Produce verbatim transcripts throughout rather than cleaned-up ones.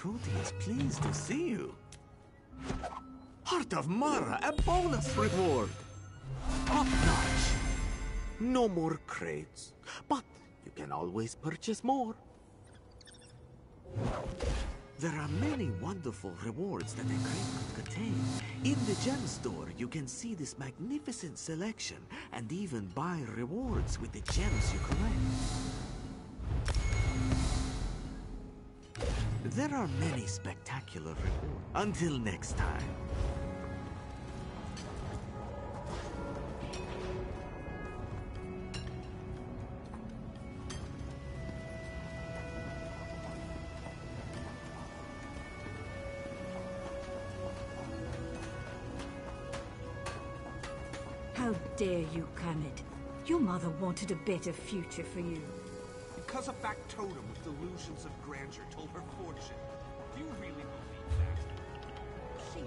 Kuti is pleased to see you. Heart of Mara, a bonus reward. Top notch. No more crates, but you can always purchase more. There are many wonderful rewards that a crate could contain. In the gem store, you can see this magnificent selection and even buy rewards with the gems you collect. There are many spectacular rewards. Until next time. How dare you, Kermit? Your mother wanted a better future for you. Because a factotum with delusions of grandeur told her fortune. Do you really believe that? She...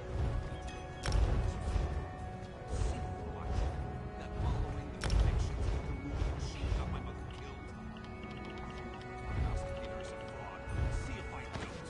See what? That following the convictions of the movie machine got my mother killed. Prognosticator is a fraud. See if I don't.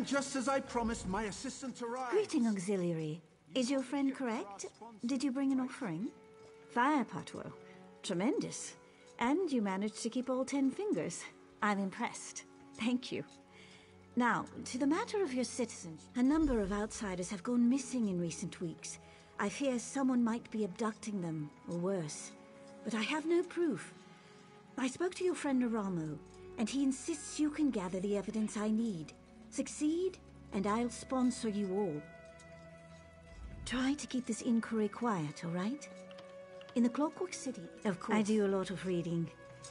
And just as I promised, my assistant arrived. Greeting, Auxiliary. Is your friend correct? Did you bring an offering? Fire, Patwo. Tremendous. And you managed to keep all ten fingers. I'm impressed. Thank you. Now, to the matter of your citizens. A number of outsiders have gone missing in recent weeks. I fear someone might be abducting them, or worse. But I have no proof. I spoke to your friend Naramo, and he insists you can gather the evidence I need. Succeed, and I'll sponsor you all. Try to keep this inquiry quiet, all right? In the Clockwork City, of course. I do a lot of reading.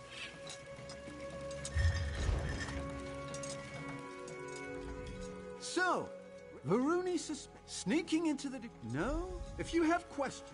So, Varuni sus- sneaking into the... No? If you have questions...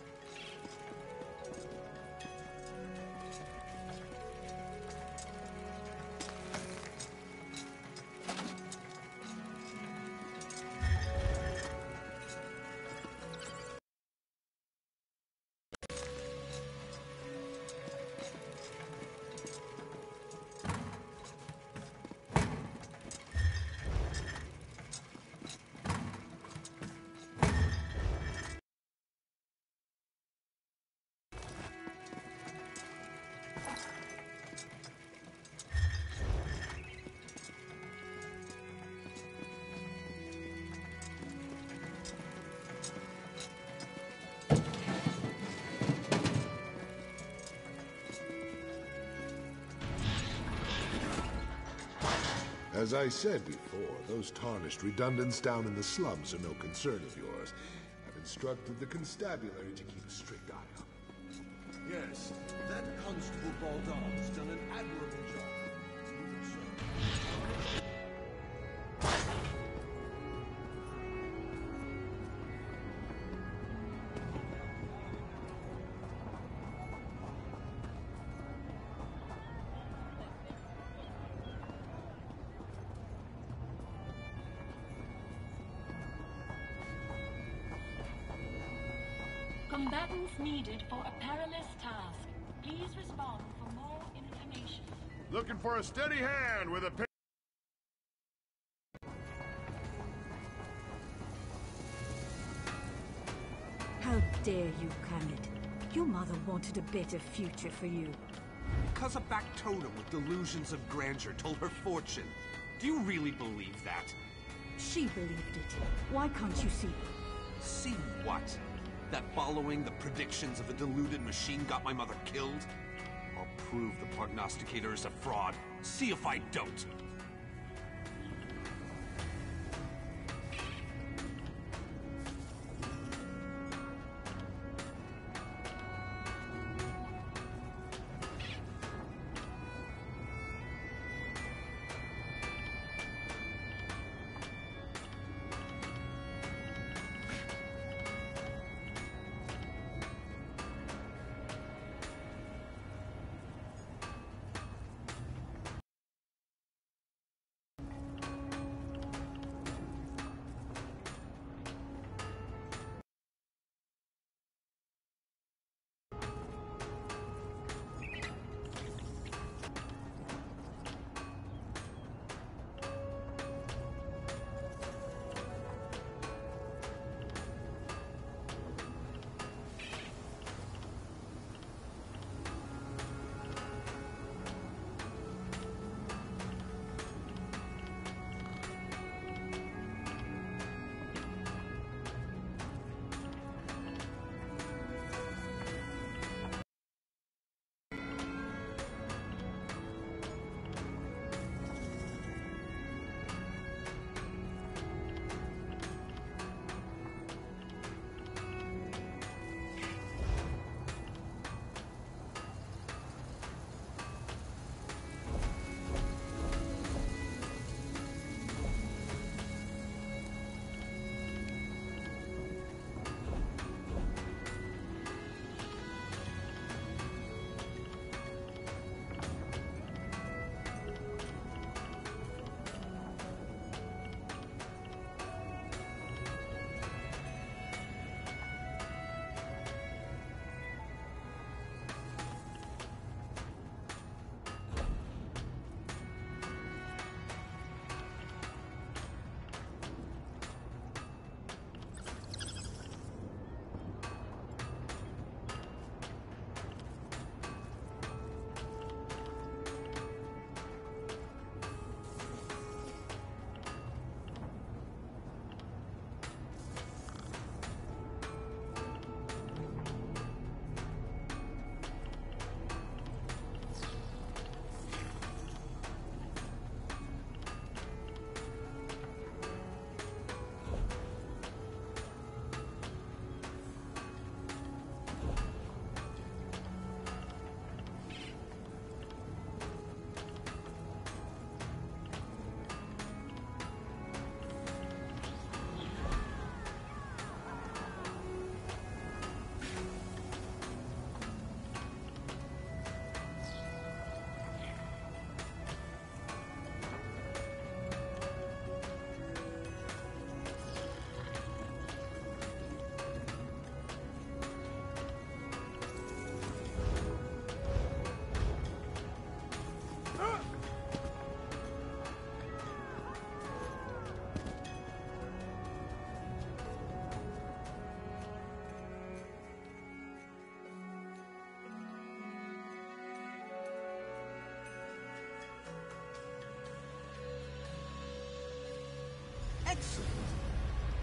As I said before, those tarnished redundants down in the slums are no concern of yours. I've instructed the constabulary to keep a strict eye on them. Yes, that Constable Baldon's done an admirable job. Even so. Combatants needed for a perilous task. Please respond for more information. Looking for a steady hand with a pick. How dare you, Khaled? Your mother wanted a better future for you. Because a factotum with delusions of grandeur told her fortune. Do you really believe that? She believed it. Why can't you see? See what? That following the predictions of a deluded machine got my mother killed? I'll prove the prognosticator is a fraud. See if I don't.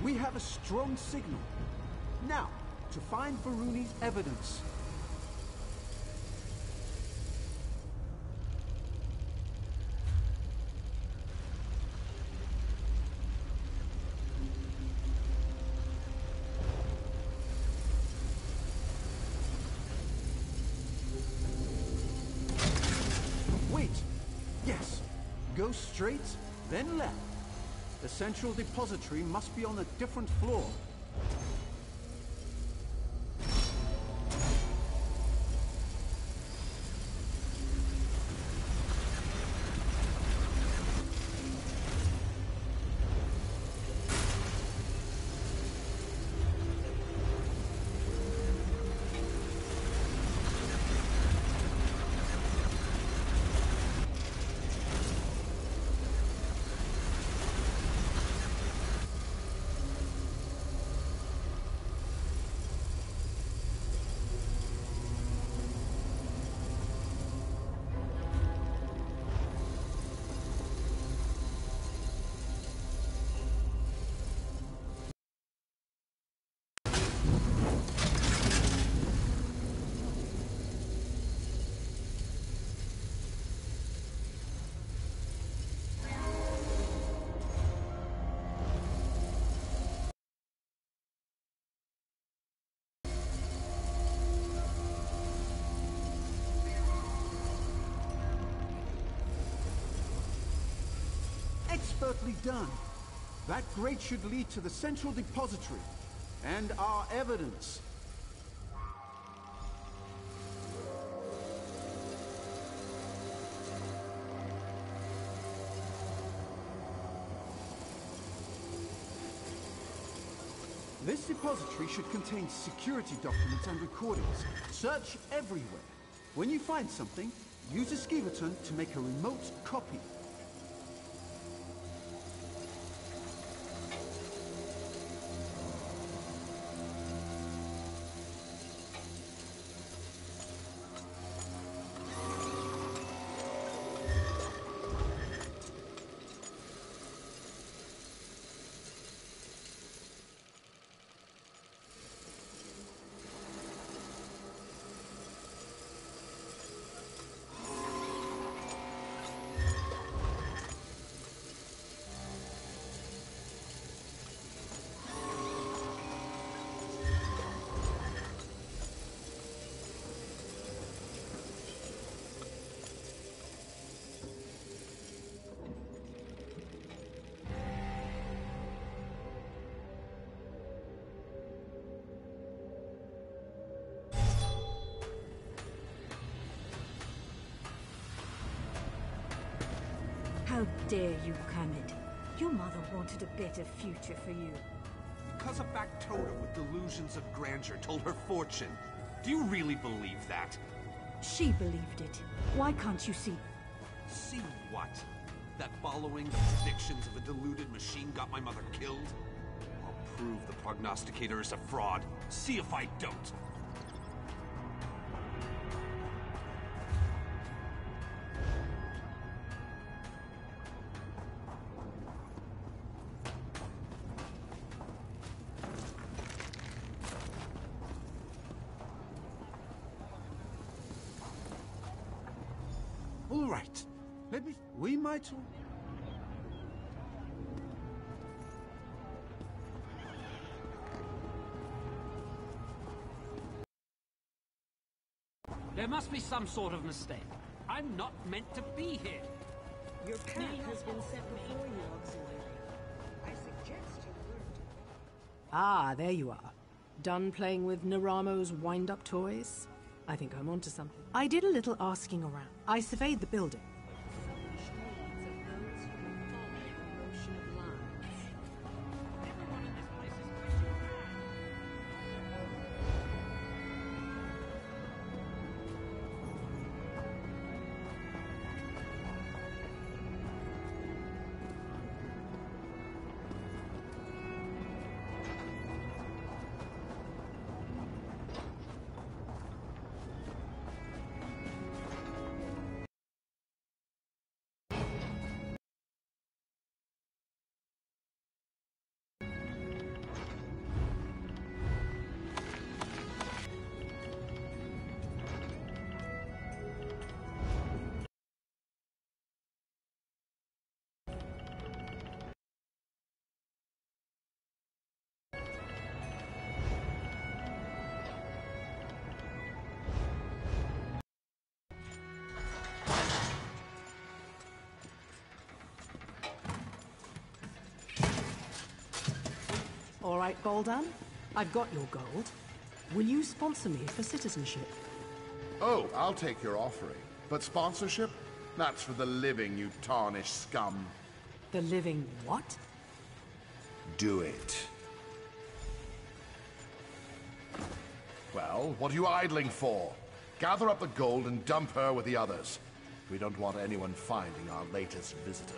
We have a strong signal. Now, to find Varuni's evidence. Wait! Yes. Go straight, then left. The central depository must be on a different floor. Expertly done. That grate should lead to the central depository and our evidence. This depository should contain security documents and recordings. Search everywhere. When you find something, use a Skiverton to make a remote copy. How dare you, Khamed? Your mother wanted a better future for you. Because a factotum with delusions of grandeur told her fortune. Do you really believe that? She believed it. Why can't you see? See what? That following the predictions of a deluded machine got my mother killed? I'll prove the prognosticator is a fraud. See if I don't. All right. Let me... We might... There must be some sort of mistake. I'm not meant to be here. Your path has been set before you, Auxiliary. I suggest you learn to... Ah, there you are. Done playing with Naramo's wind-up toys? I think I'm onto something. I did a little asking around. I surveyed the building. All right, Boldan. I've got your gold. Will you sponsor me for citizenship? Oh, I'll take your offering. But sponsorship? That's for the living, you tarnished scum. The living what? Do it. Well, what are you idling for? Gather up the gold and dump her with the others. We don't want anyone finding our latest visitor.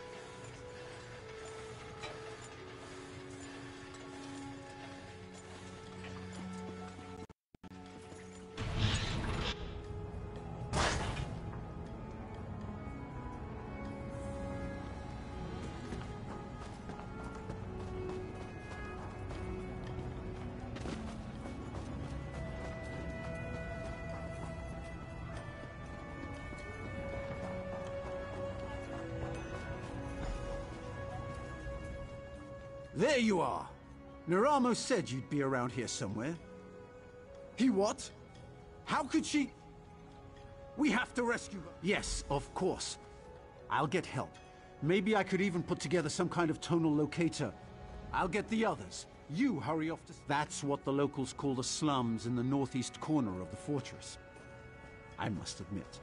There you are! Naramo said you'd be around here somewhere. He what? How could she... We have to rescue her. Yes, of course. I'll get help. Maybe I could even put together some kind of tonal locator. I'll get the others. You hurry off to... That's what the locals call the slums in the northeast corner of the fortress. I must admit.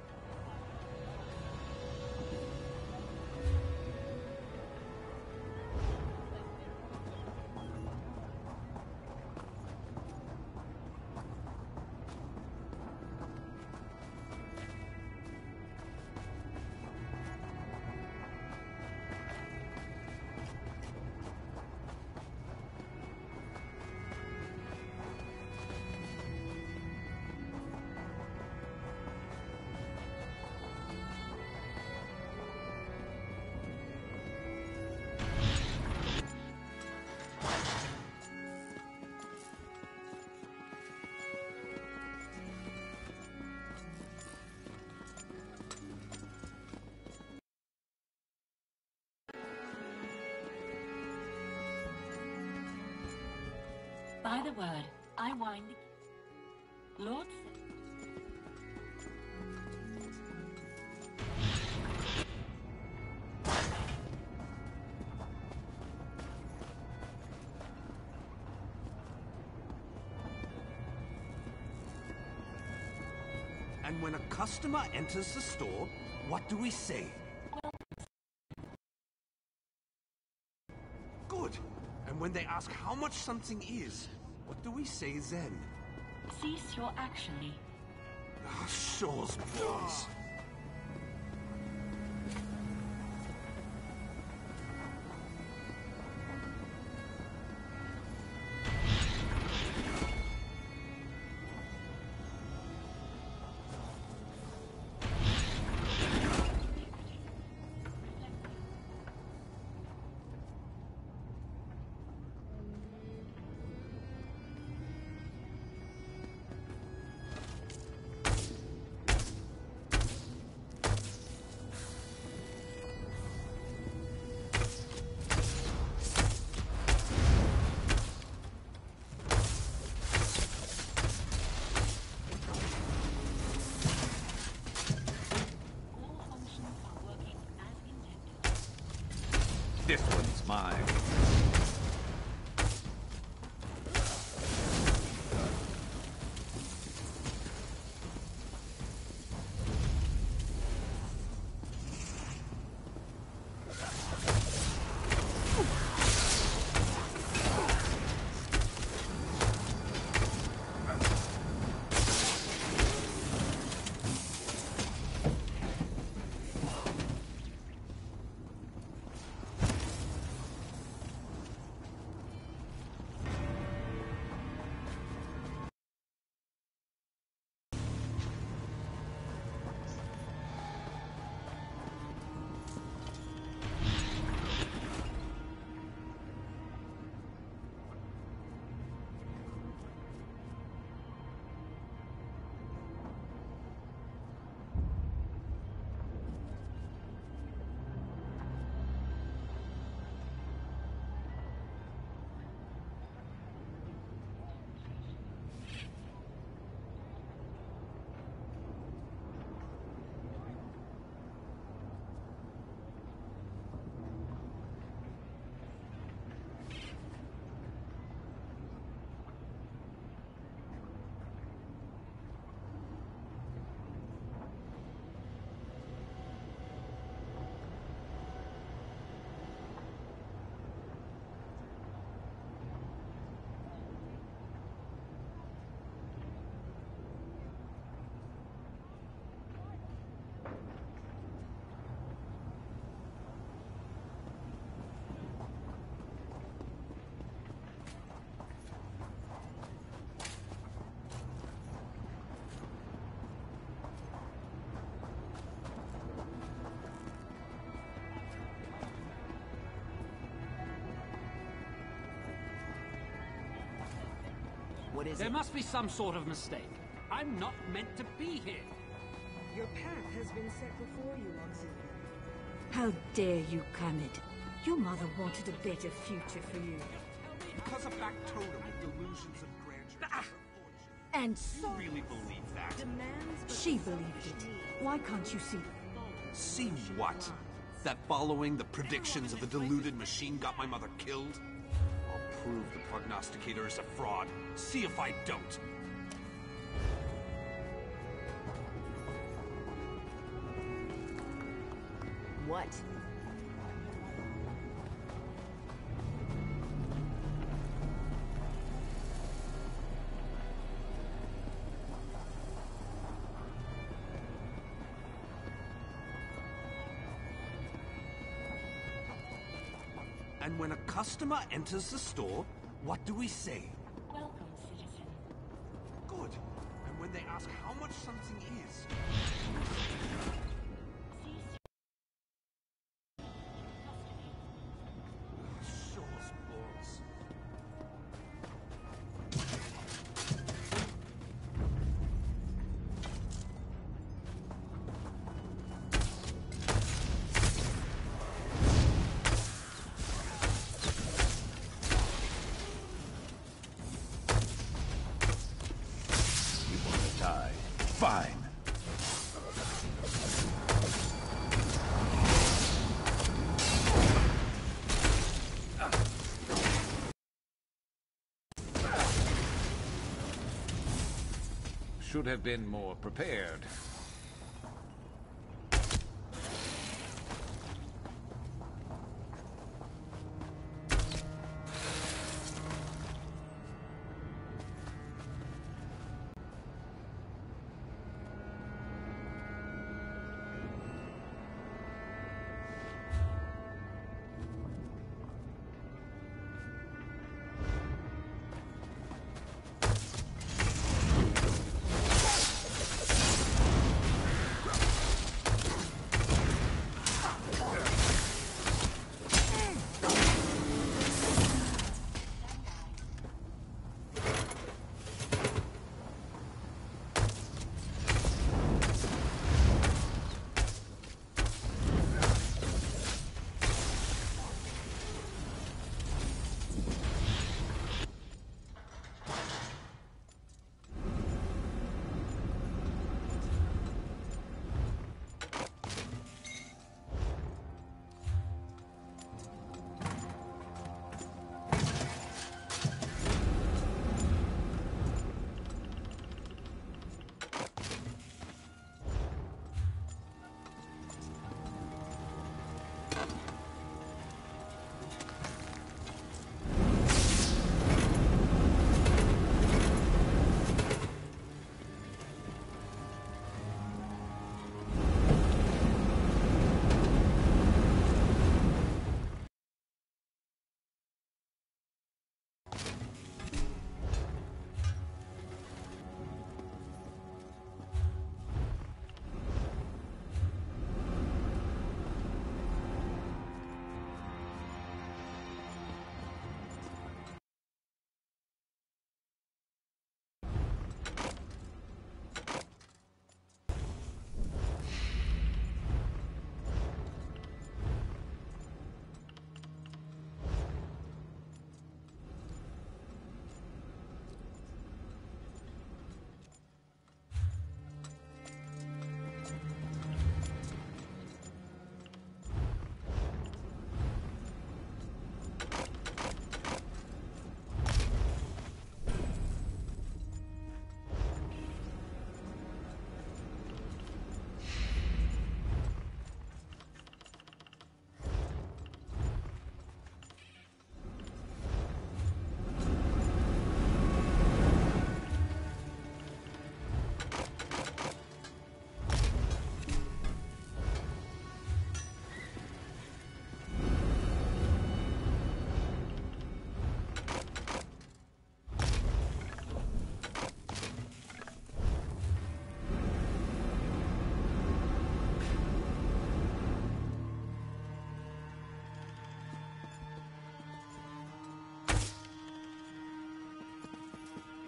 By the word, I wind the... Lord... And when a customer enters the store, what do we say? Good. And when they ask how much something is, what do we say then? Cease your action. Ah, Shaw's boys. This one's mine. What is there it? There must be some sort of mistake. I'm not meant to be here. Your path has been set before you, Auxiliary. How dare you, Kermit? Your mother wanted a better future for you. Because of factotum and delusions of grandeur. Ah! And so... You really believe that? She believed it. Why can't you see? See what? That following the predictions of the deluded machine got my mother killed? I'll prove the prognosticator is a fraud. See if I don't. What? And when a customer enters the store, what do we say? Welcome, citizen. Good. And when they ask how much something is... Show us balls. Fine. Should have been more prepared.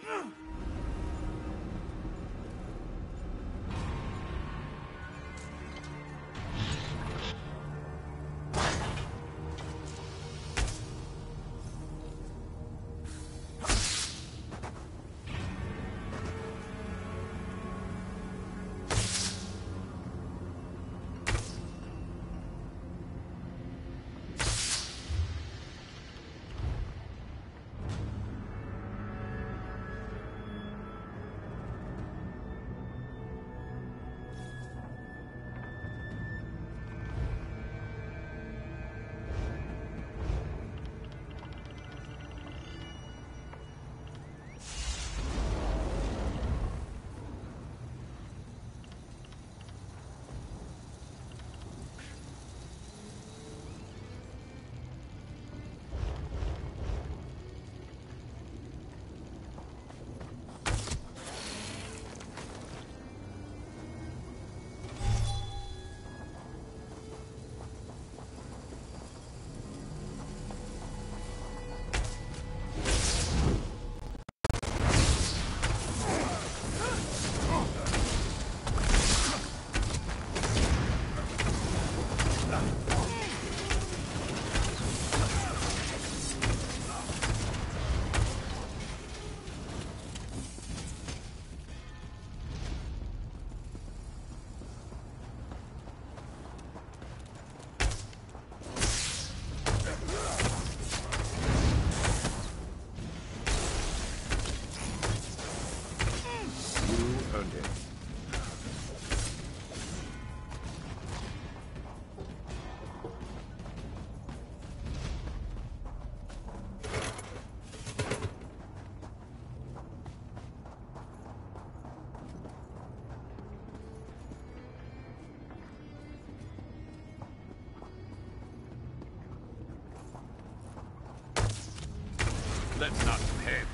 Let's knock some heads.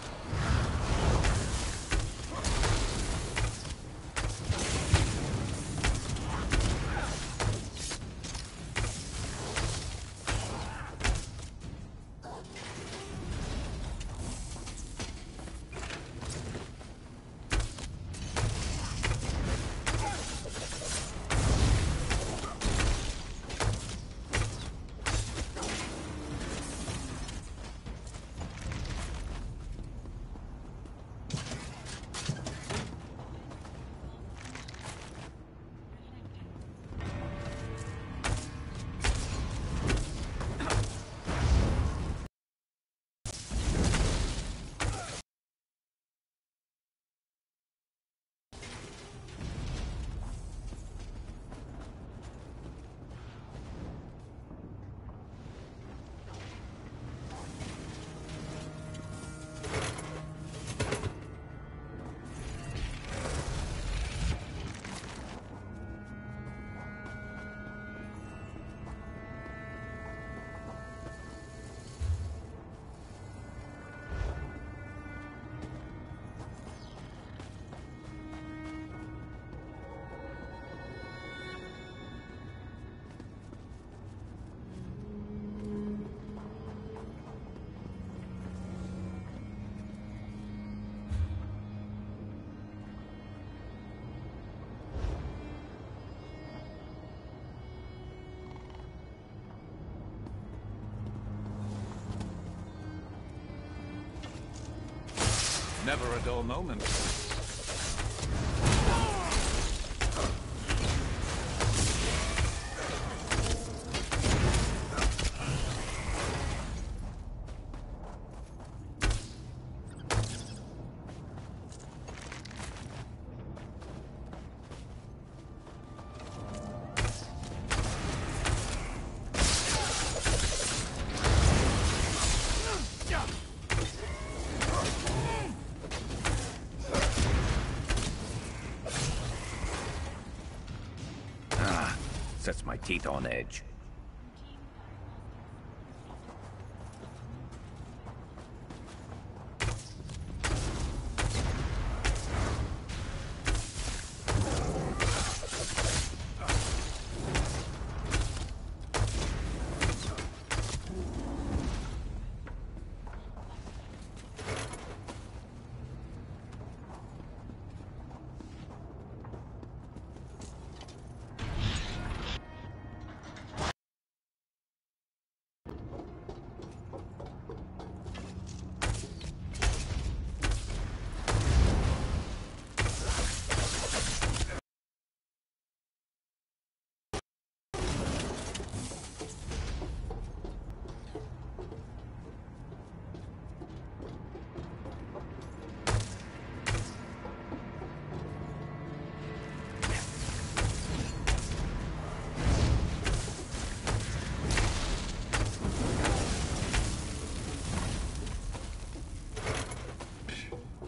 Never a dull moment. Sets my teeth on edge.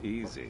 Easy.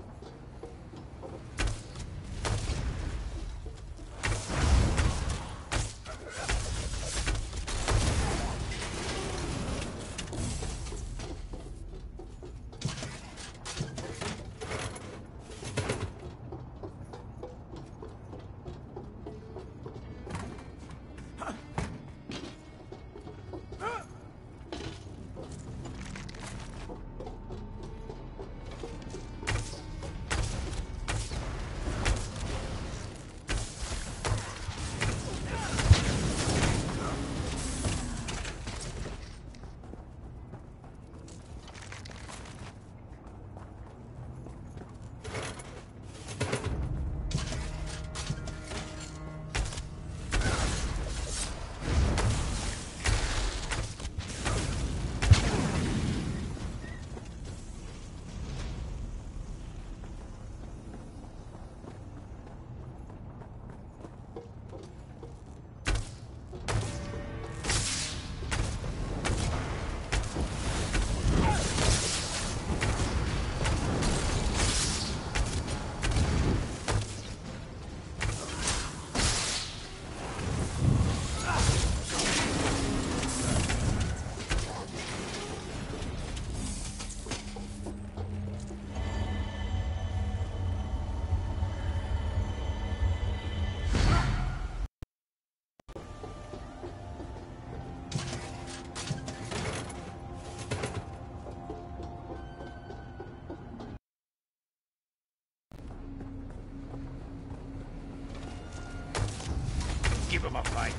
Give him a fight.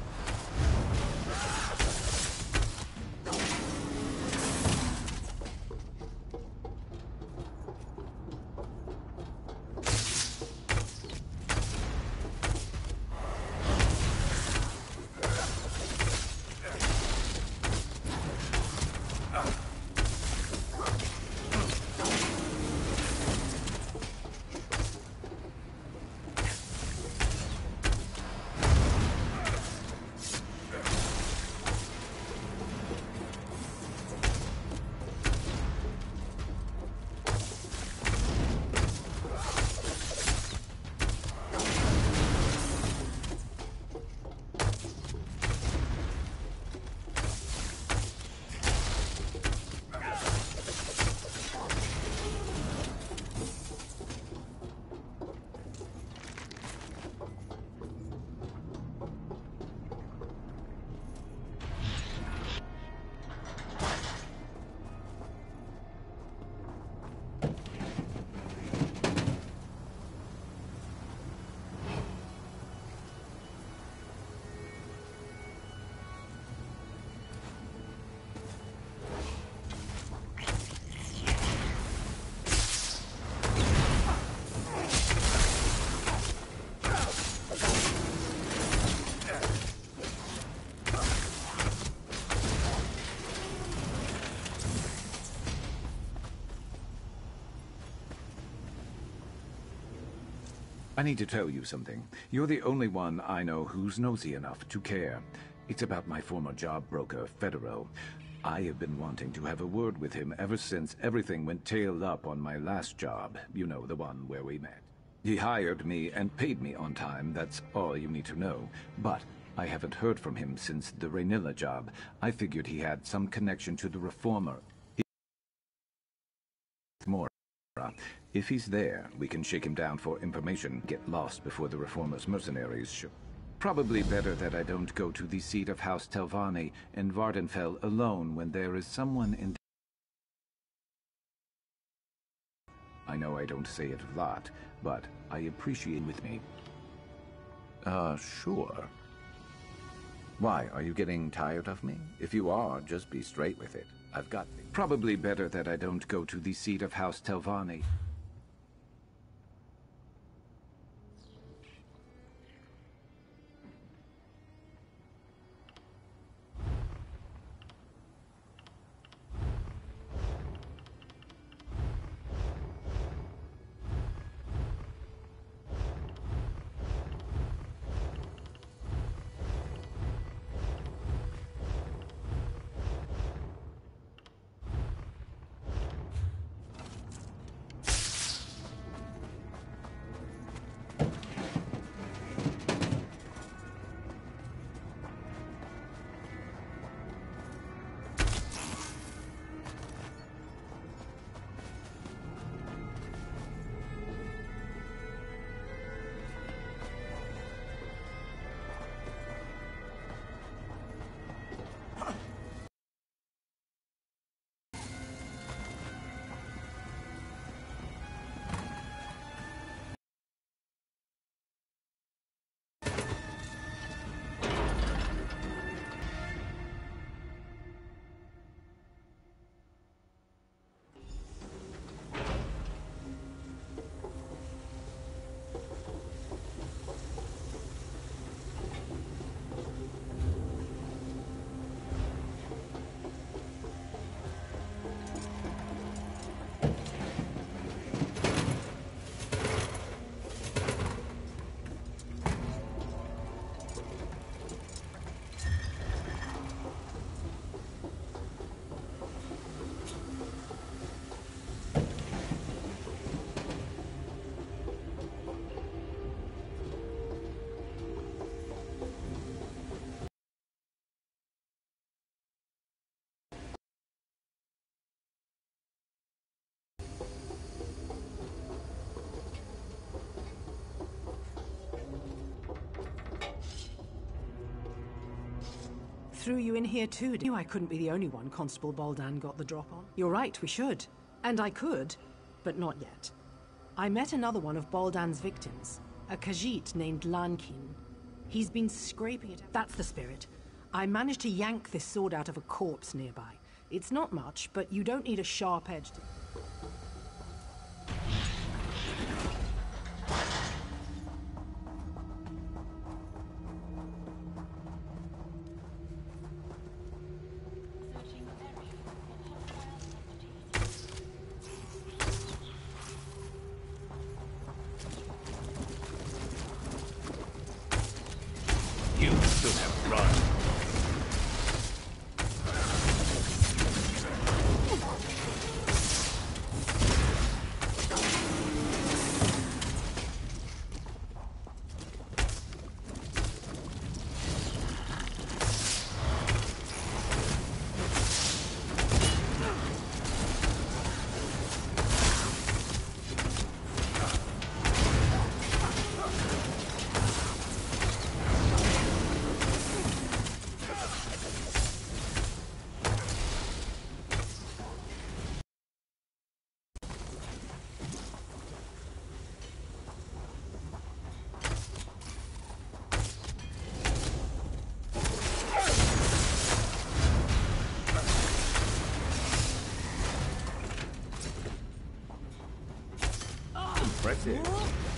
I need to tell you something. You're the only one I know who's nosy enough to care. It's about my former job broker, Federo. I have been wanting to have a word with him ever since everything went tailed up on my last job. You know, the one where we met. He hired me and paid me on time, that's all you need to know. But I haven't heard from him since the Raynilla job. I figured he had some connection to the Reformer. He more. If he's there, we can shake him down for information, get lost before the Reformer's mercenaries show. Probably better that I don't go to the seat of House Telvanni in Vardenfell alone when there is someone in... I know I don't say it a lot, but I appreciate it with me. Uh, sure. Why, are you getting tired of me? If you are, just be straight with it. I've got... Probably better that I don't go to the seat of House Telvanni. threw you in here too. Knew I couldn't be the only one Constable Boldan got the drop on. You're right, we should. And I could, but not yet. I met another one of Boldan's victims, a Khajiit named Lankin. He's been scraping it. That's the spirit. I managed to yank this sword out of a corpse nearby. It's not much, but you don't need a sharp edge to... You still have run. Impressive.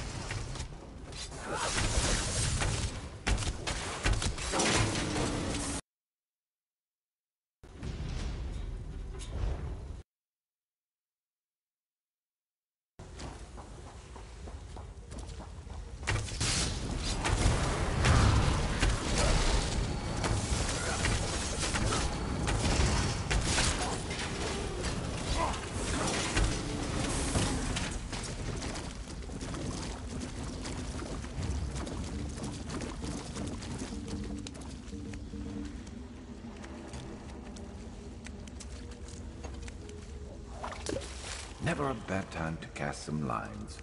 Never a bad time to cast some lines.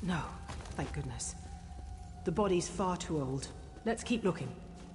No, thank goodness. The body's far too old. Let's keep looking.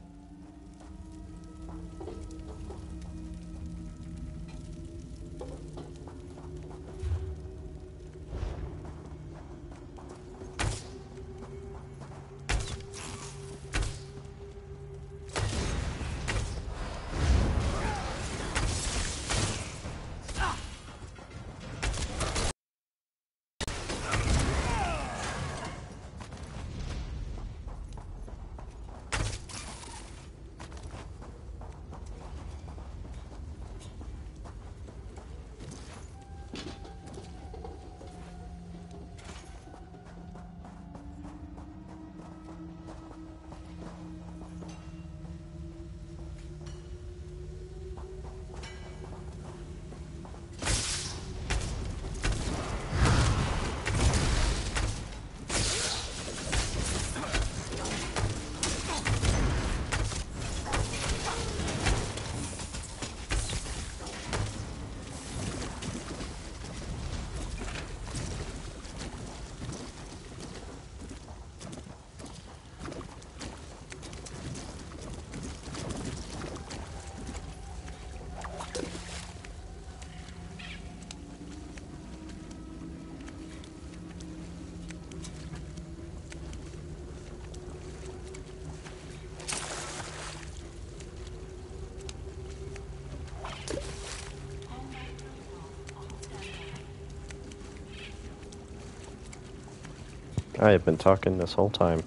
I have been talking this whole time.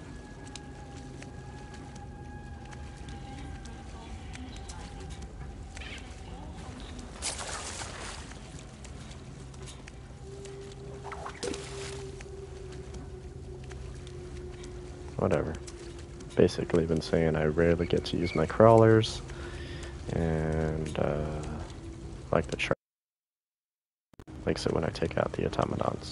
Whatever. Basically been saying I rarely get to use my crawlers, and uh, like the chart likes it when I take out the automatons.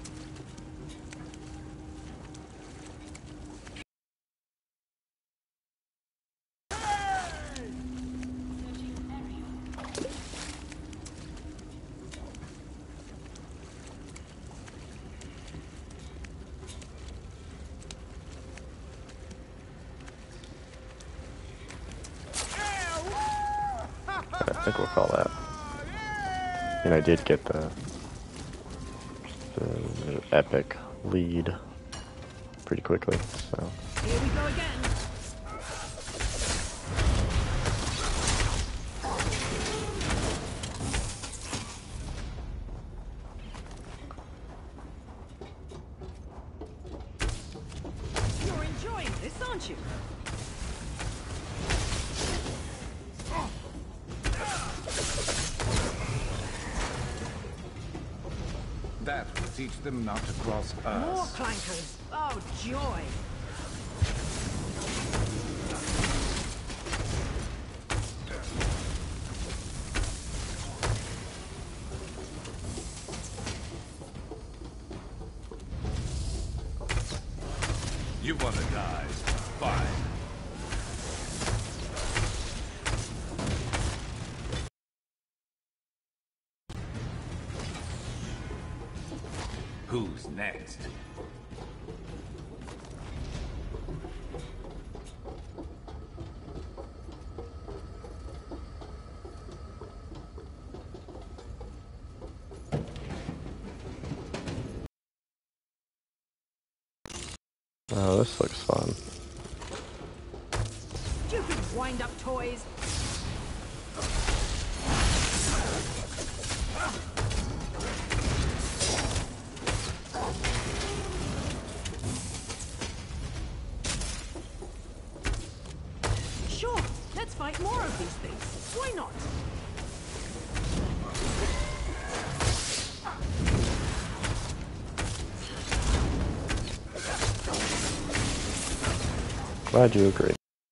I think we'll call that. And I did get the, the epic lead pretty quickly, so. Here we go again. You're enjoying this, aren't you? That will teach them not to cross us. More clankers. Oh, joy. You want to die? Fine. Who's next? Oh, this looks fun. Stupid wind-up toys. Sure, let's fight more of these things. Why not? Glad you agree.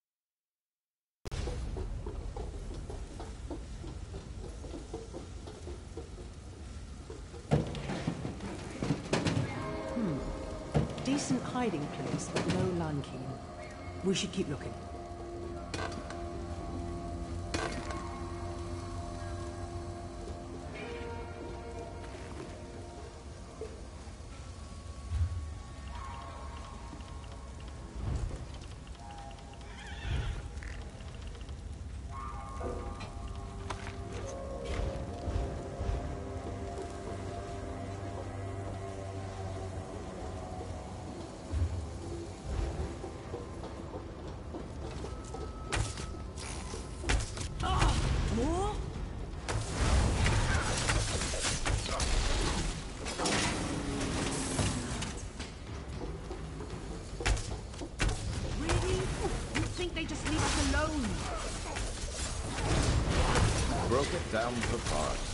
Hmm. Decent hiding place, but no Lankeen. We should keep looking. Leave us alone! Broke it down to parts.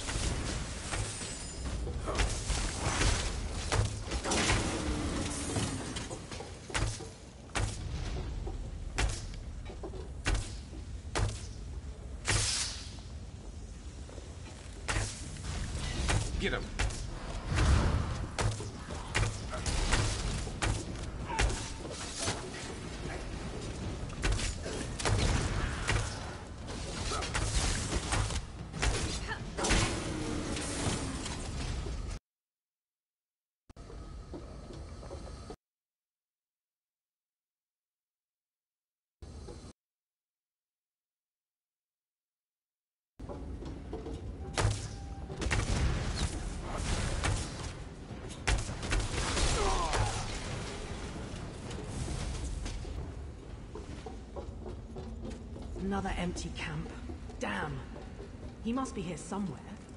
Get him. Another empty camp. Damn. He must be here somewhere.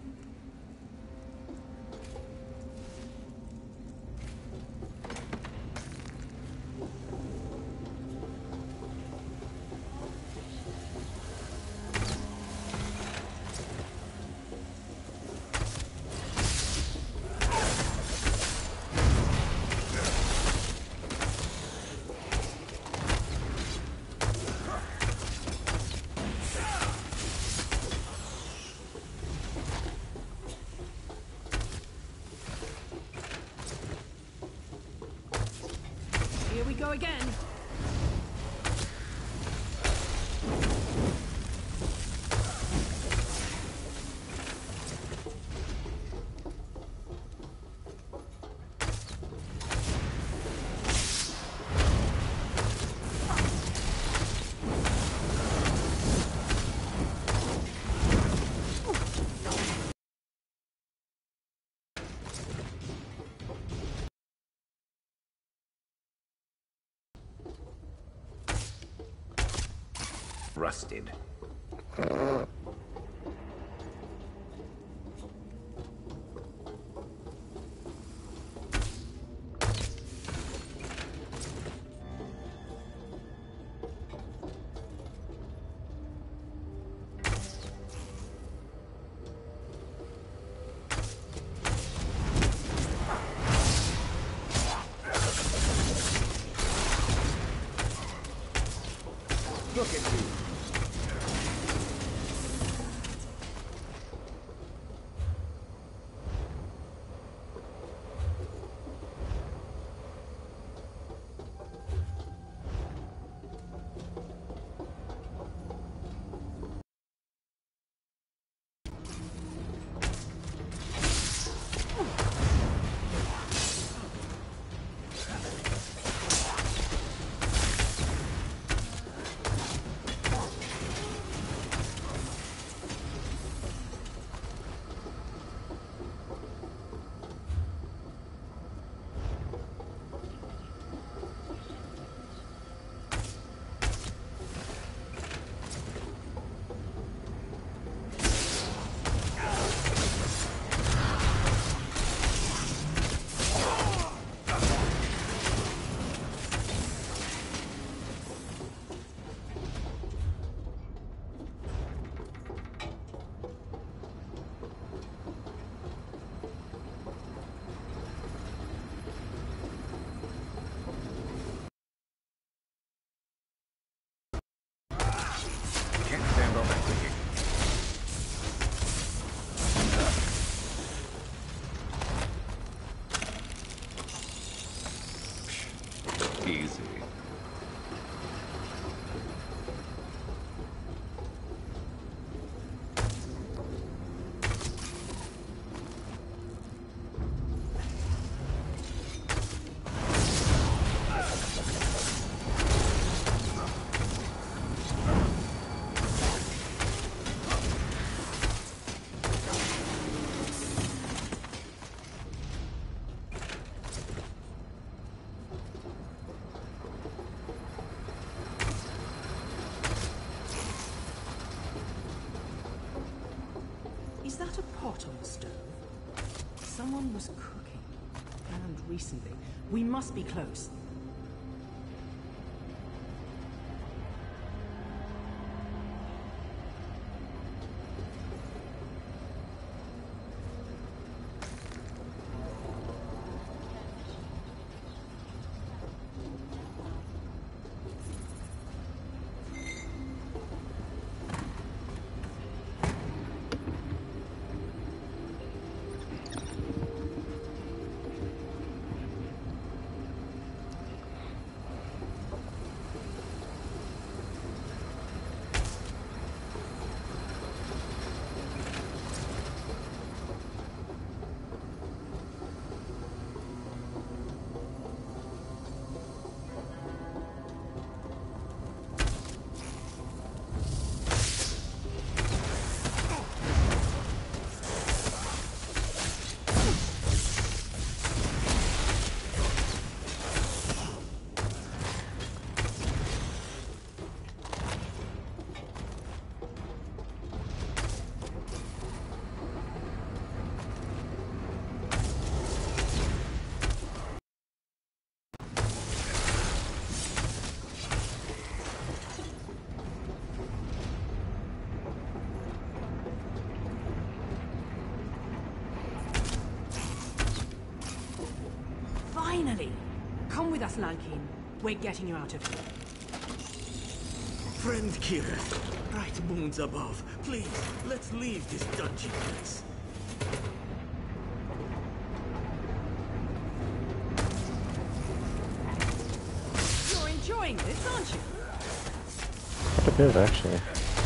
Here we go again. Rusted. Look at you. Easy. Is that a pot on the stove? Someone was cooking. And recently. We must be close. us, Lankin. We're getting you out of here. Friend Kirith, bright moons above, please, let's leave this dungeon place. You're enjoying this, aren't you? Pretty good, actually.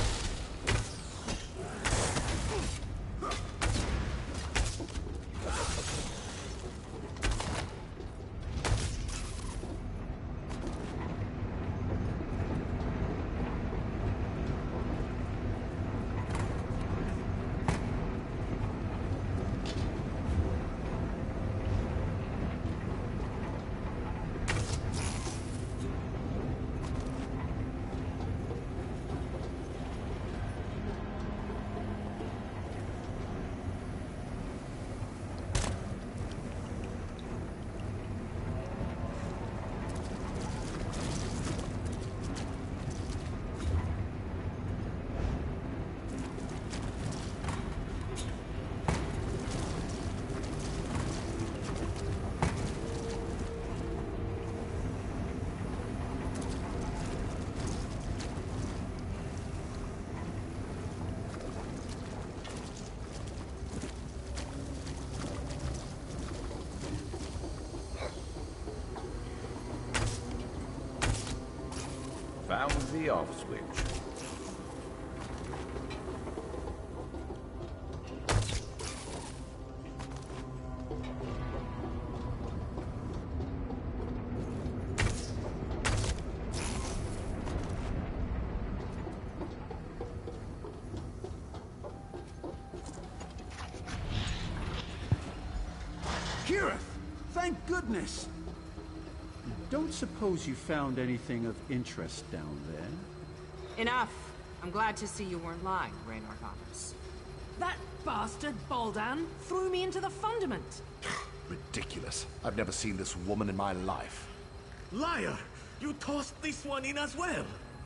Found the off switch. Kirith! Thank goodness! Don't suppose you found anything of interest down there? Enough. I'm glad to see you weren't lying, Raynor Vanos. That bastard Baldan threw me into the fundament. Ridiculous. I've never seen this woman in my life. Liar! You tossed this one in as well!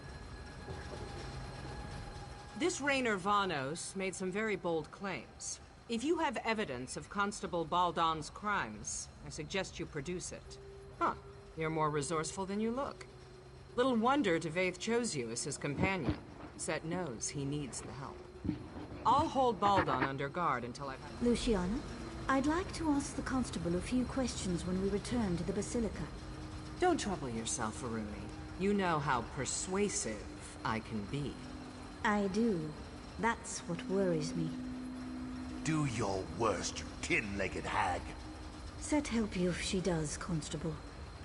This Raynor Vanos made some very bold claims. If you have evidence of Constable Baldan's crimes, I suggest you produce it. Huh. You're more resourceful than you look. Little wonder Devaith chose you as his companion. Set knows he needs the help. I'll hold Baldan under guard until I've... Luciana, I'd like to ask the constable a few questions when we return to the Basilica. Don't trouble yourself, Aruni. You know how persuasive I can be. I do. That's what worries me. Do your worst, you tin-legged hag. Set help you if she does, Constable.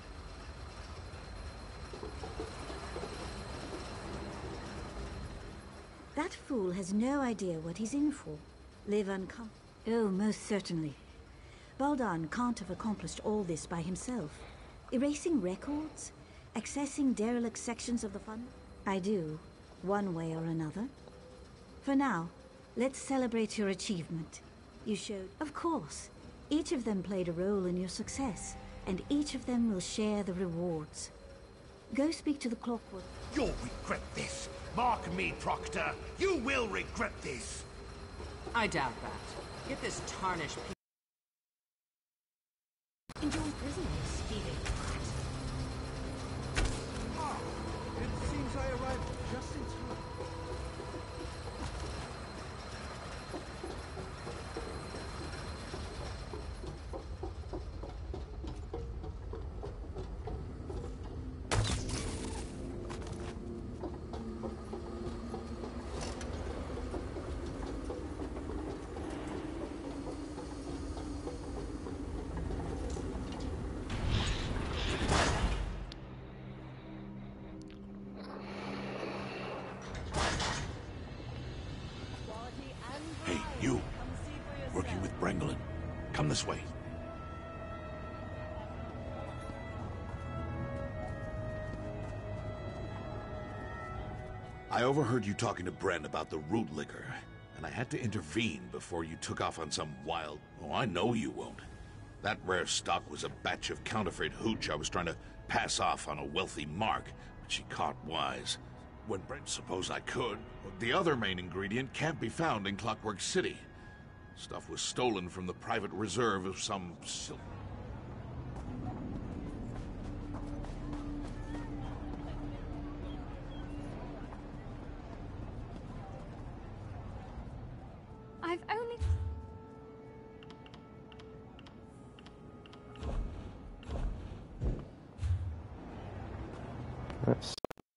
That fool has no idea what he's in for. Live uncom- Oh, most certainly. Baldan can't have accomplished all this by himself. Erasing records? Accessing derelict sections of the fund? I do, one way or another. For now, let's celebrate your achievement. You showed... Of course. Each of them played a role in your success, and each of them will share the rewards. Go speak to the Clockwork... You'll regret this! Mark me, Proctor! You will regret this! I doubt that. Get this tarnished piece... Enjoy prisoners, Stevie. Ah, it seems I arrived just in time. Hey, you. Working with Brenglin. Come this way. I overheard you talking to Bren about the root liquor, and I had to intervene before you took off on some wild... Oh, I know you won't. That rare stock was a batch of counterfeit hooch I was trying to pass off on a wealthy mark, but she caught wise. When Brent... Suppose I could. The other main ingredient can't be found in Clockwork City. Stuff was stolen from the private reserve of some... Sil Nice.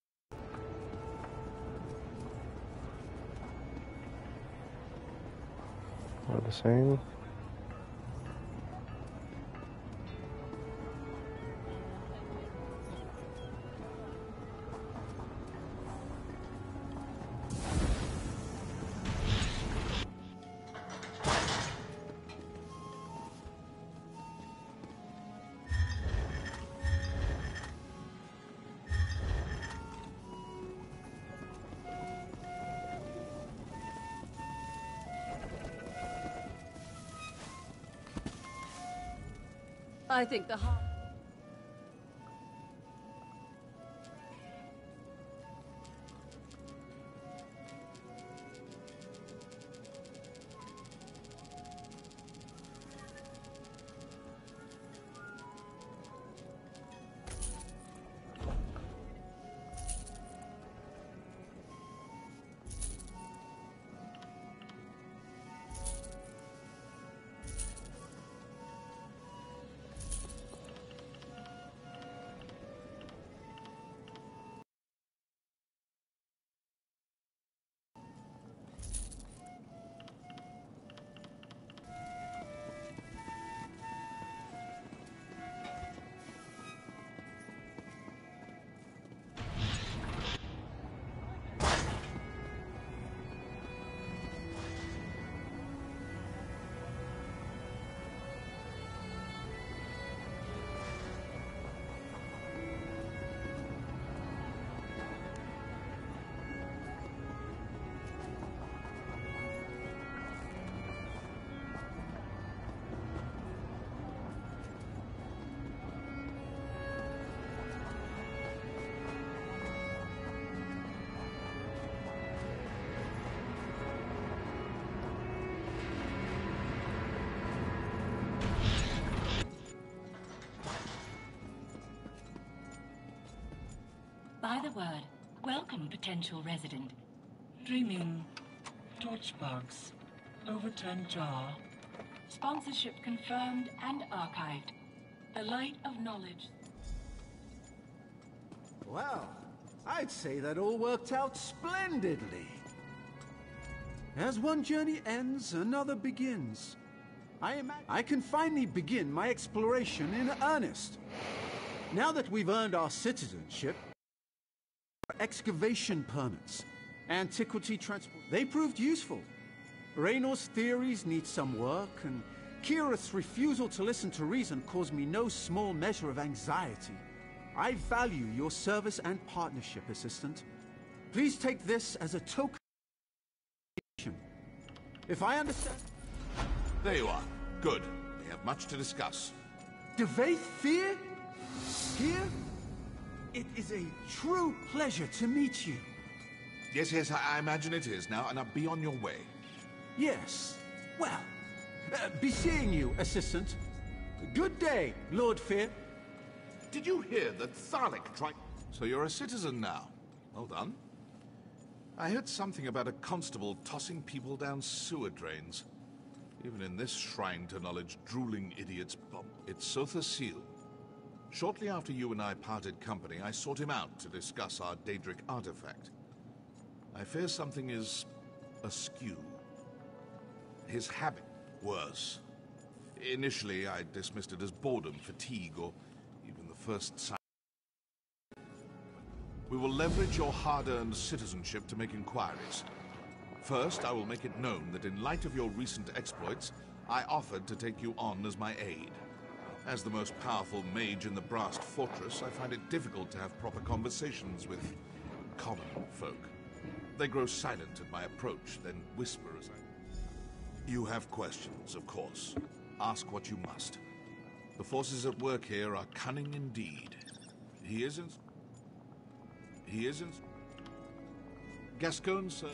We're the same. I think the heart... By the word, welcome, potential resident. Dreaming. Torchbox. Overturned jar. Sponsorship confirmed and archived. The light of knowledge. Well, I'd say that all worked out splendidly. As one journey ends, another begins. I imagine I can finally begin my exploration in earnest. Now that we've earned our citizenship, excavation permits, antiquity transport, they proved useful. Raynor's theories need some work, and Kirith's refusal to listen to reason caused me no small measure of anxiety. I value your service and partnership, Assistant. Please take this as a token. If I understand... There you are. Good. We have much to discuss. Devaith Fear? Here? It is a true pleasure to meet you. Yes, yes, I, I imagine it is now, and I'll be on your way. Yes. Well, uh, be seeing you, Assistant. Good day, Lord Fear. Did you hear that Tharlik tried... So you're a citizen now. Well done. I heard something about a constable tossing people down sewer drains. Even in this shrine to knowledge, drooling idiots bump. It's Sotha Seal. Shortly after you and I parted company, I sought him out to discuss our Daedric artifact. I fear something is askew. His habit worse. Initially, I dismissed it as boredom, fatigue, or even the first sign. We will leverage your hard-earned citizenship to make inquiries. First, I will make it known that in light of your recent exploits, I offered to take you on as my aide. As the most powerful mage in the Brast Fortress, I find it difficult to have proper conversations with common folk. They grow silent at my approach, then whisper as I... You have questions, of course. Ask what you must. The forces at work here are cunning indeed. He isn't... He isn't... Gascoigne, sir...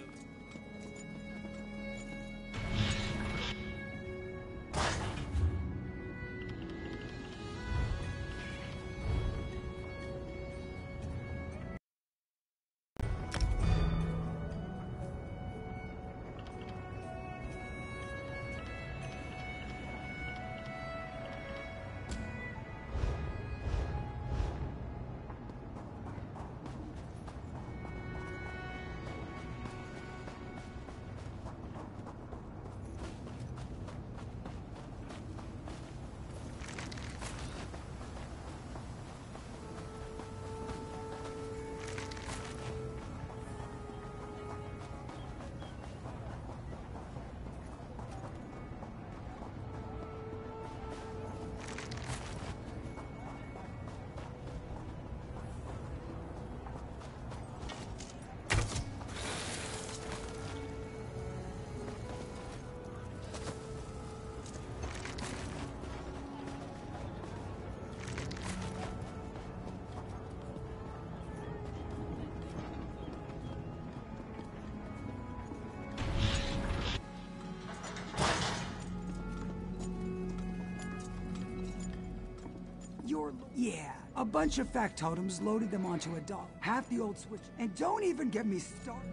Yeah, a bunch of factotums loaded them onto a doll. Half the old switch. And don't even get me started.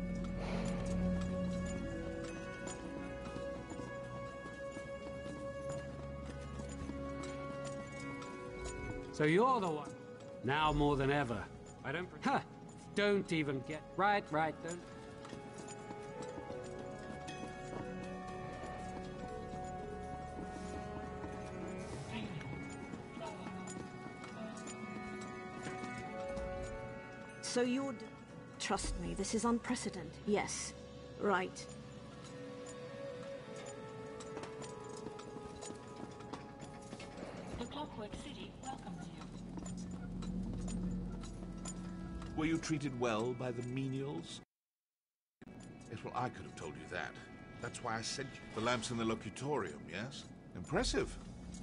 So you're the one. Now more than ever. I don't... Huh. Don't even get... Right, right, don't... So you're... d- Trust me, this is unprecedented. Yes. Right. The Clockwork City welcomes you. Were you treated well by the menials? Yes, well, I could have told you that. That's why I sent you. The lamps in the locutorium, yes? Impressive.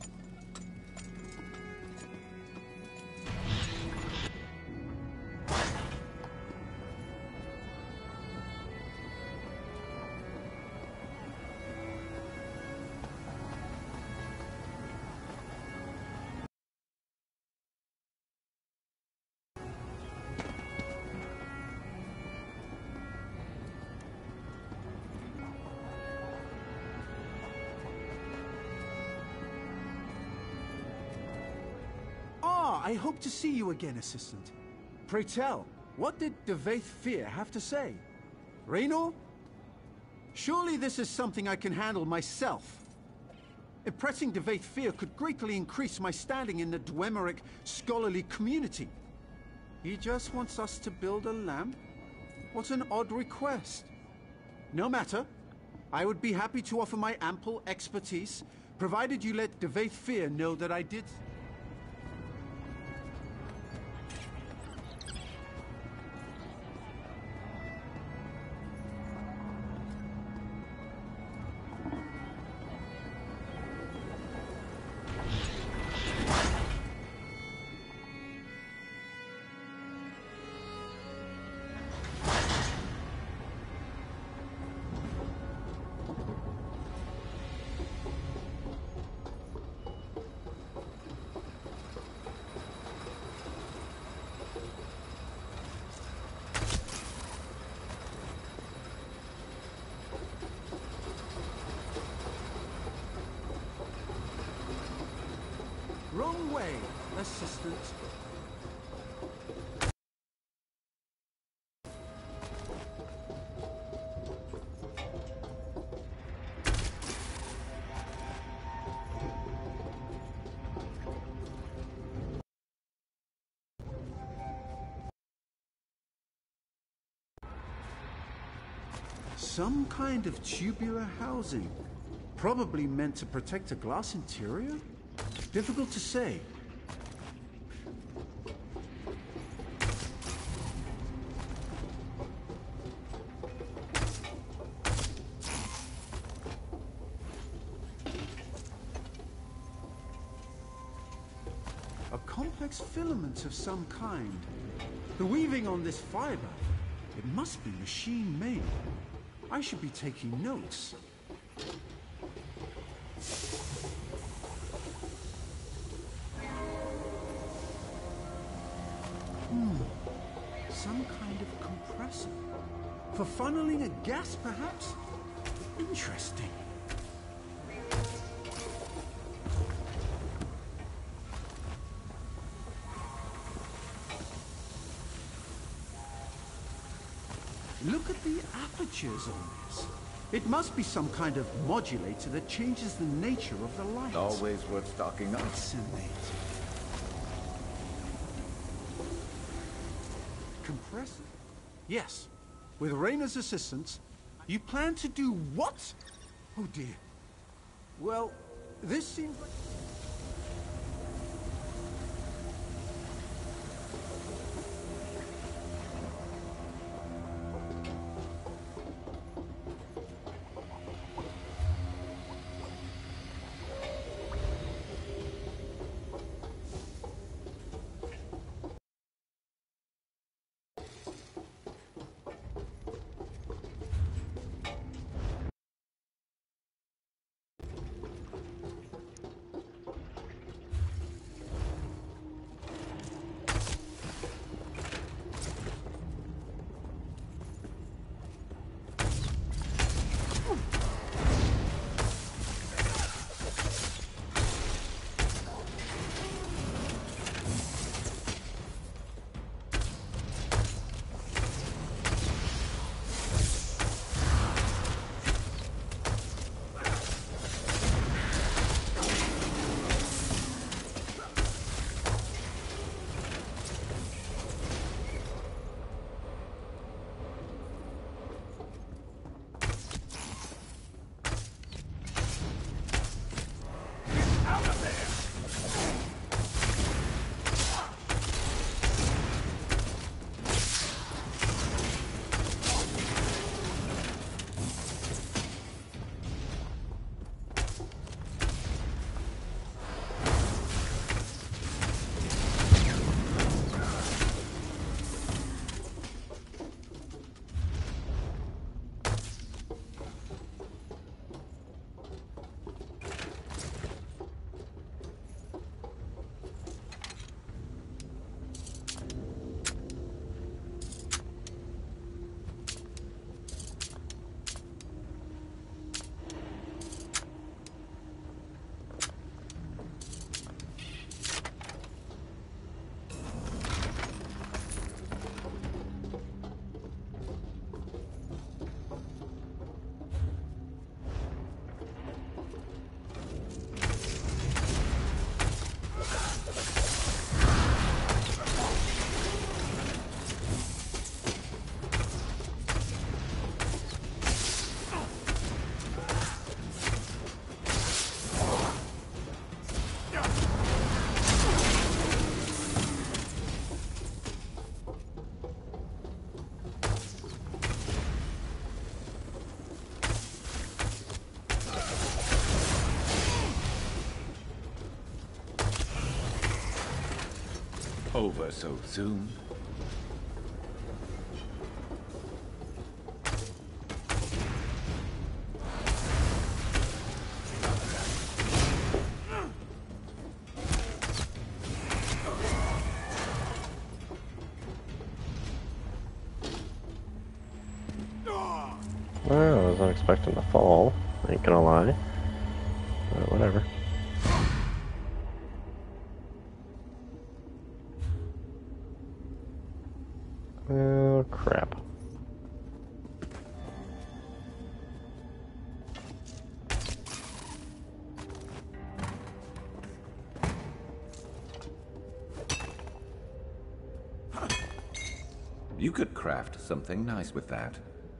I hope to see you again, Assistant. Pray tell, what did Devaith Fear have to say? Raynor? Surely this is something I can handle myself. Impressing Devaith Fear could greatly increase my standing in the Dwemer scholarly community. He just wants us to build a lamp? What an odd request. No matter. I would be happy to offer my ample expertise, provided you let Devaith Fear know that I did... Wrong way, Assistant. Some kind of tubular housing. Probably meant to protect a glass interior? Difficult to say. A complex filament of some kind. The weaving on this fiber, it must be machine-made. I should be taking notes. Hmm. Some kind of compressor. For funneling a gas, perhaps? Interesting. Look at the apertures on this. It must be some kind of modulator that changes the nature of the light. Always worth stocking up. Fascinating. Compressor? Yes. With Raynor's assistance, you plan to do what? Oh dear. Well, this seems like... over so soon. Well, I wasn't expecting to fall, ain't gonna lie. But whatever. Oh, crap. You could craft something nice with that.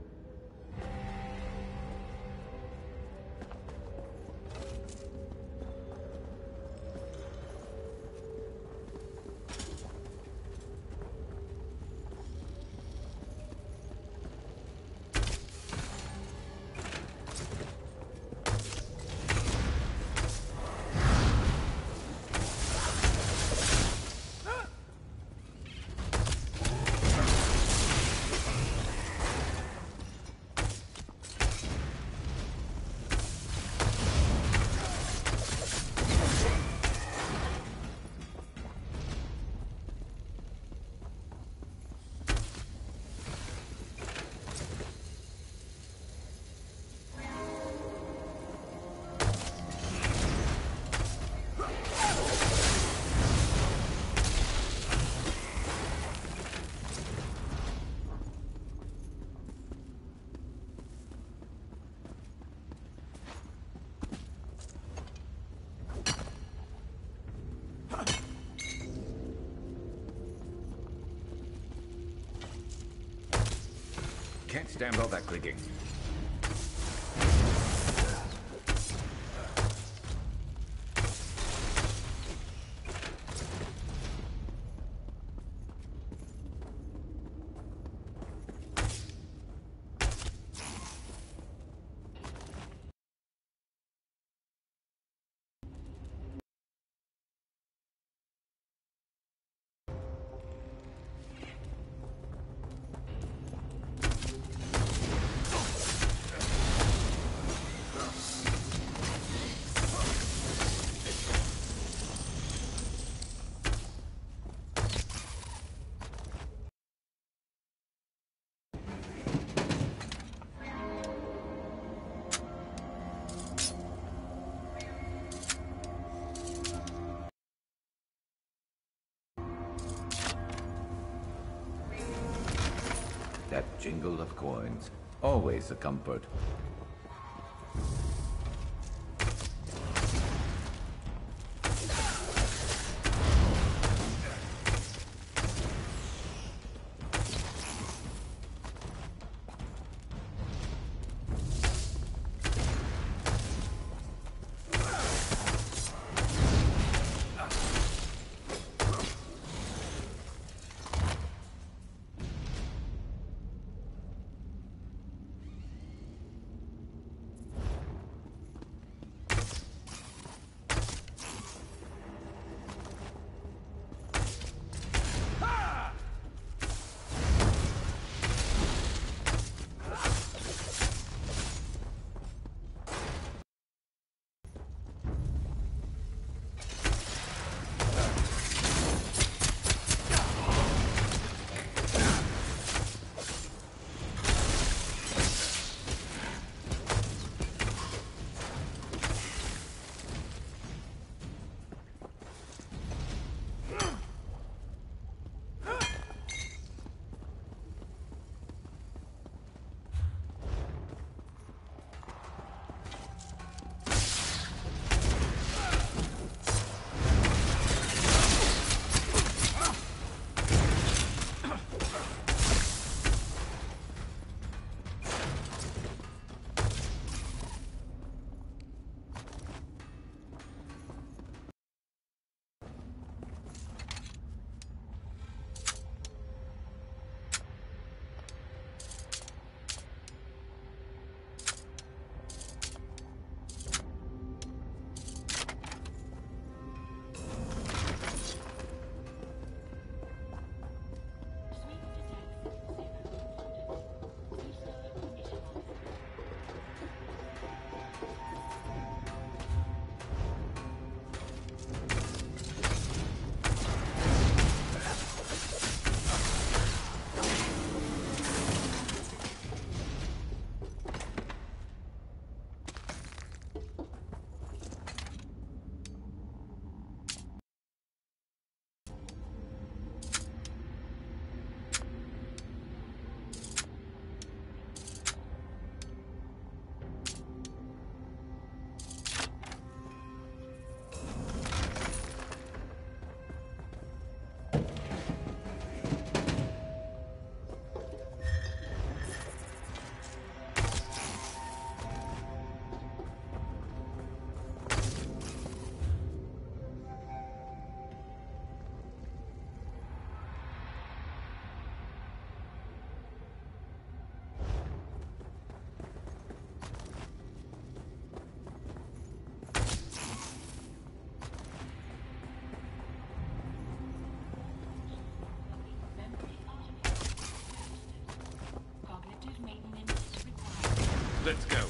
Can't stand all that clicking. That jingle of coins, always a comfort. Let's go.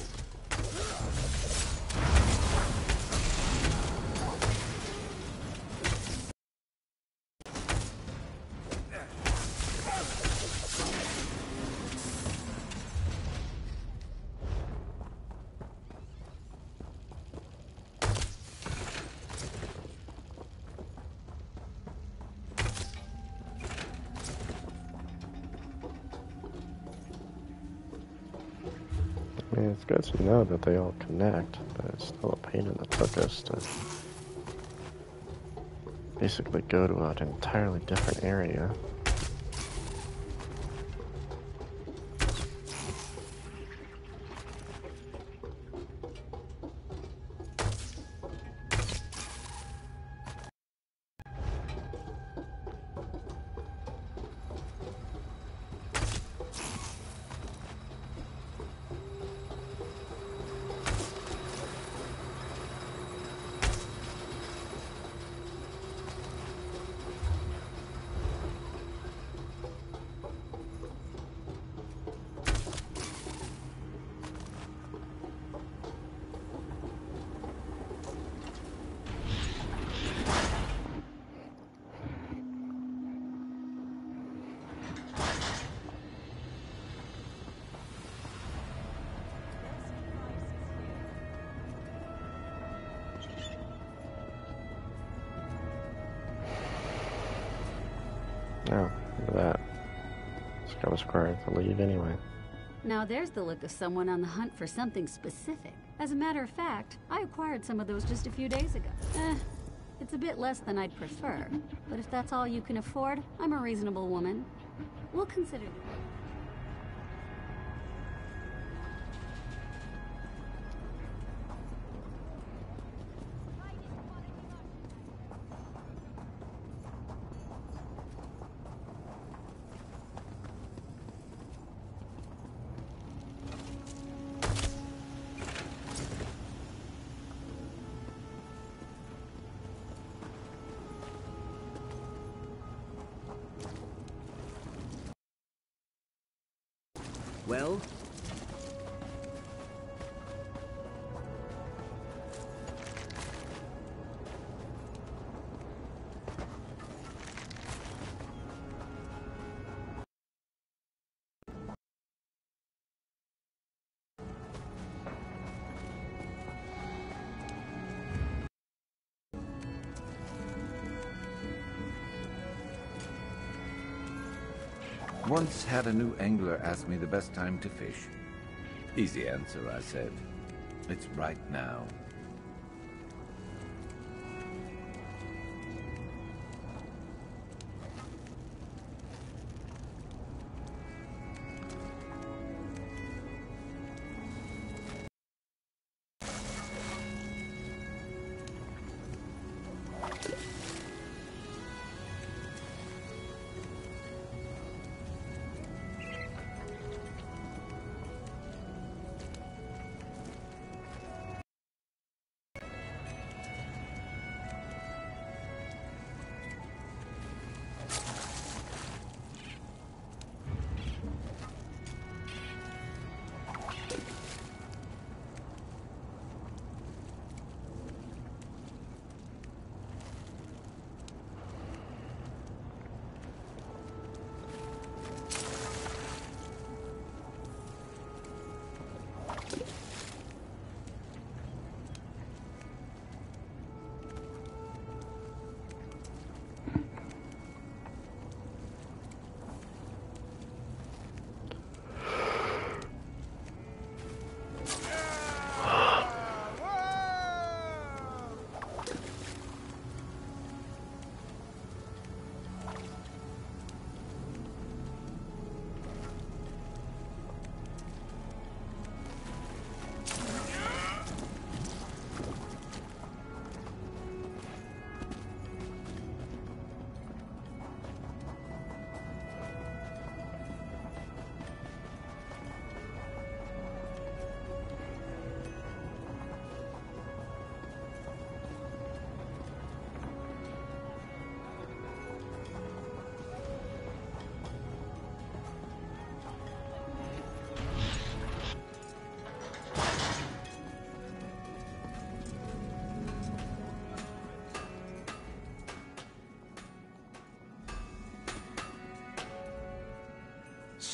I mean, it's good to know that they all connect, but it's still a pain in the tuchus to basically go to an entirely different area. Oh, look at that. This guy was required to leave anyway. Now there's the look of someone on the hunt for something specific. As a matter of fact, I acquired some of those just a few days ago. Eh, it's a bit less than I'd prefer, but if that's all you can afford, I'm a reasonable woman. We'll consider it. Well? Once had a new angler ask me the best time to fish. Easy answer, I said. It's right now.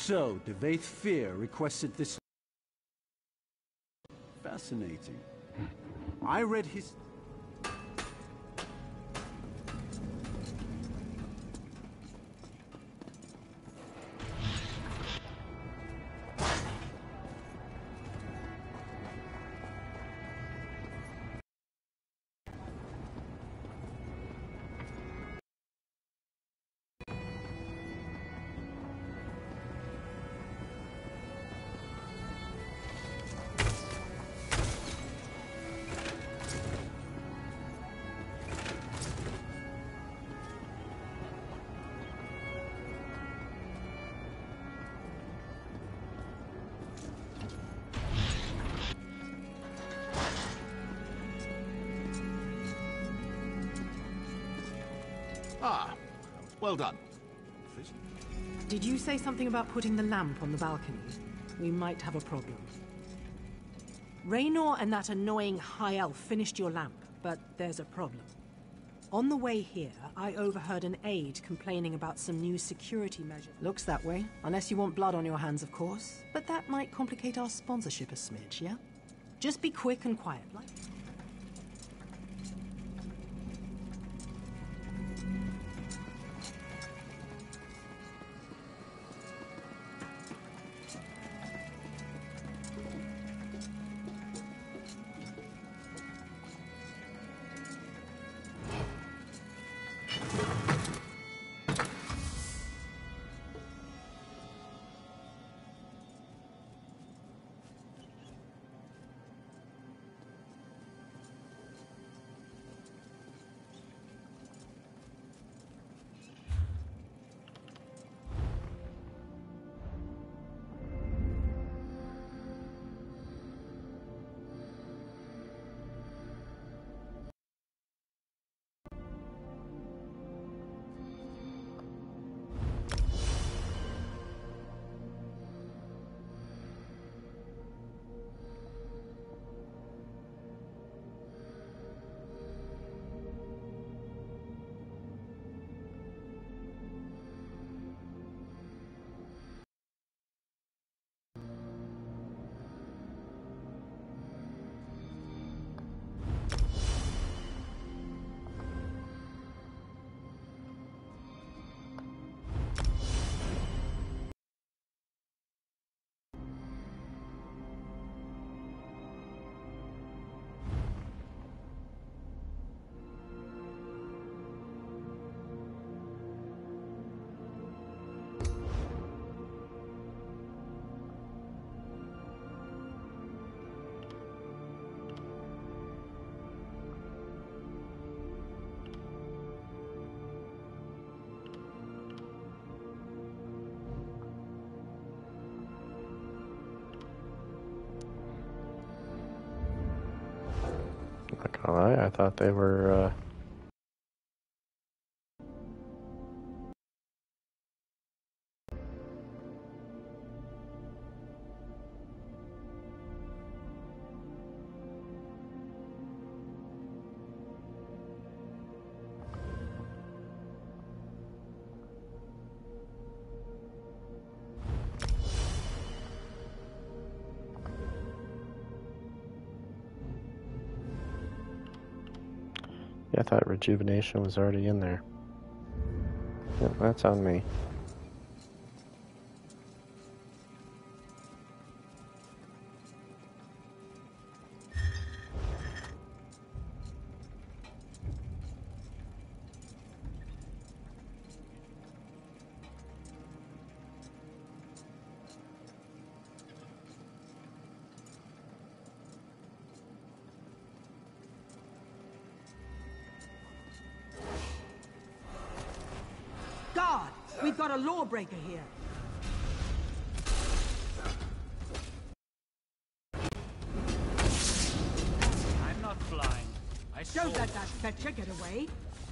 So, Devaith Fear requested this... Fascinating. I read his... Ah, well done. Did you say something about putting the lamp on the balcony? We might have a problem. Raynor and that annoying High Elf finished your lamp, but there's a problem. On the way here, I overheard an aide complaining about some new security measures. Looks that way, unless you want blood on your hands, of course. But that might complicate our sponsorship a smidge, yeah? Just be quick and quiet, like... Not gonna lie, I thought they were, uh... I thought rejuvenation was already in there. Yeah, that's on me. We've got a lawbreaker here. I'm not blind. I saw. Don't let that fetcher get away.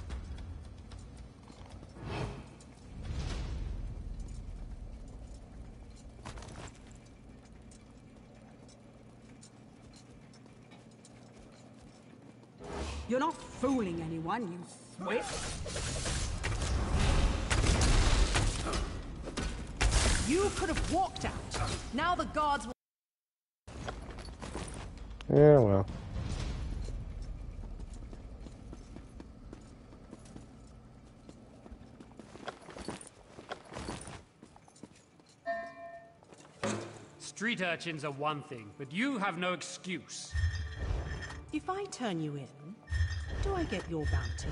You're not fooling anyone, you swit. You could have walked out. Now the guards will... Yeah, well. Street urchins are one thing, but you have no excuse. If I turn you in, do I get your bounty?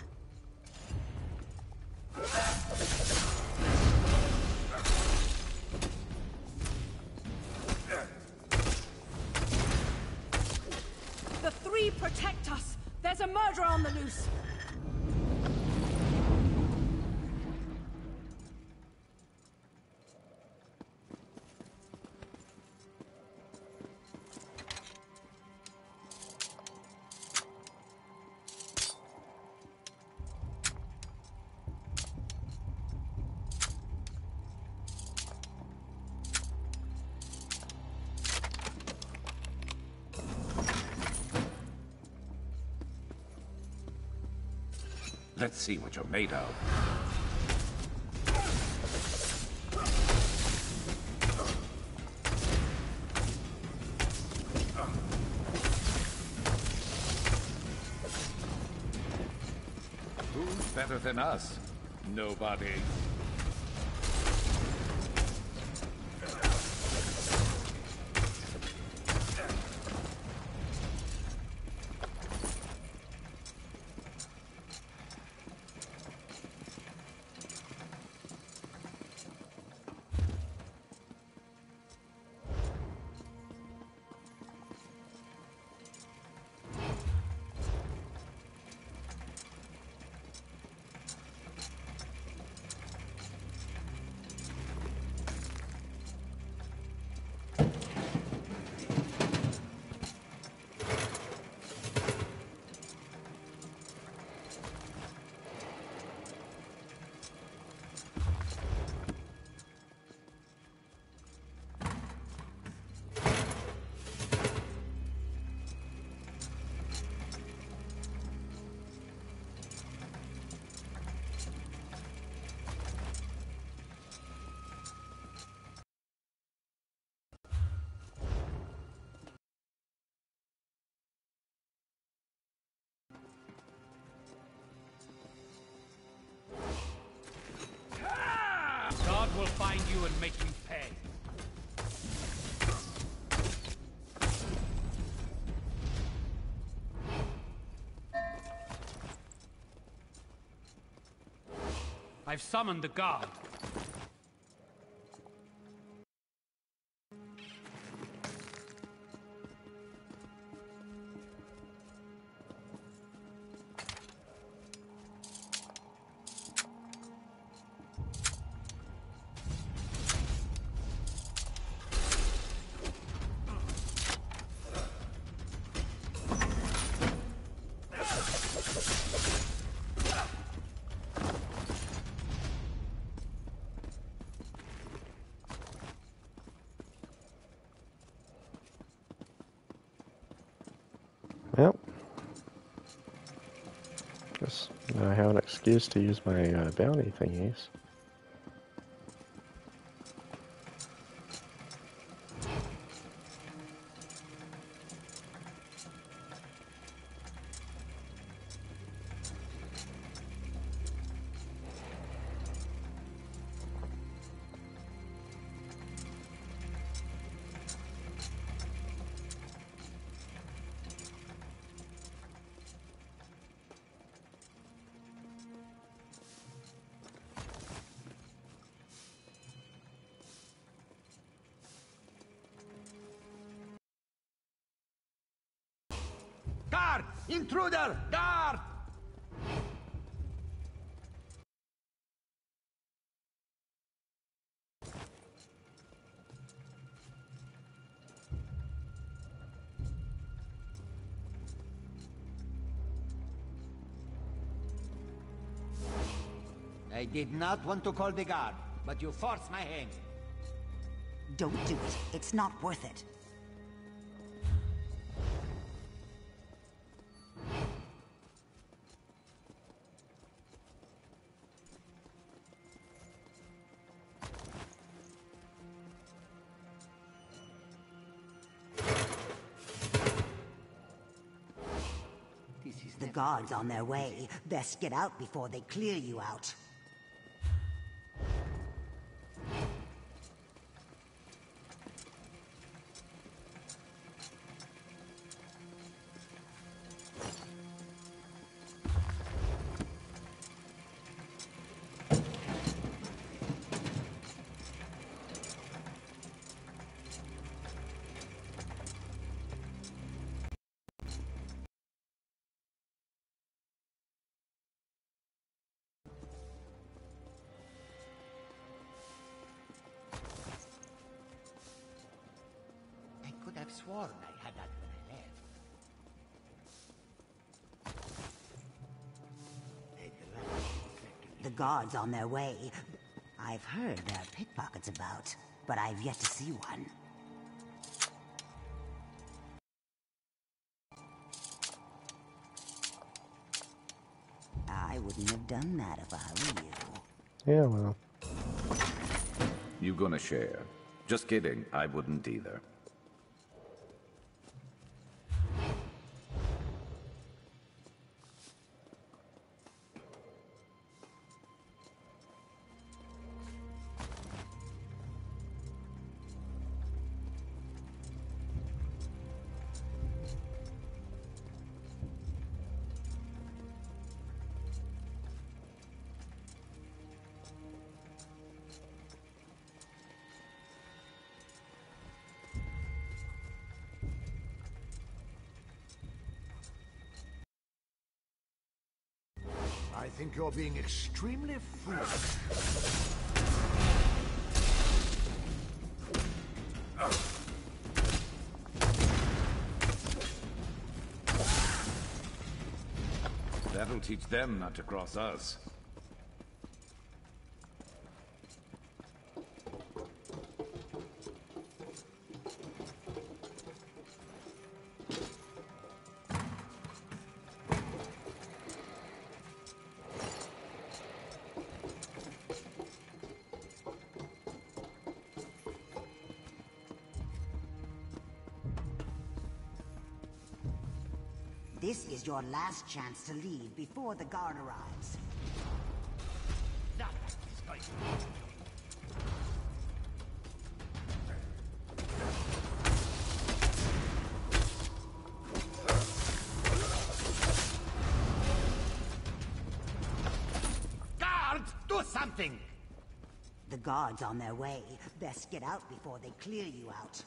The three protect us! There's a murderer on the loose! Let's see what you're made of. Who's better than us? Nobody. God will find you and make you pay. I've summoned the guard. Yep. Guess now I have an excuse to use my uh, bounty thingies. Guard! Intruder! Guard! I did not want to call the guard, but you forced my hand. Don't do it. It's not worth it. guards on their way. Best get out before they clear you out. I've sworn I had that when I left. The guards on their way. I've heard there are pickpockets about, but I've yet to see one. I wouldn't have done that if I were you. Yeah, well. You gonna share? Just kidding, I wouldn't either. I think you're being extremely foolish. That'll teach them not to cross us. This is your last chance to leave before the guard arrives. Guards, do something! The guards on their way. Best get out before they clear you out.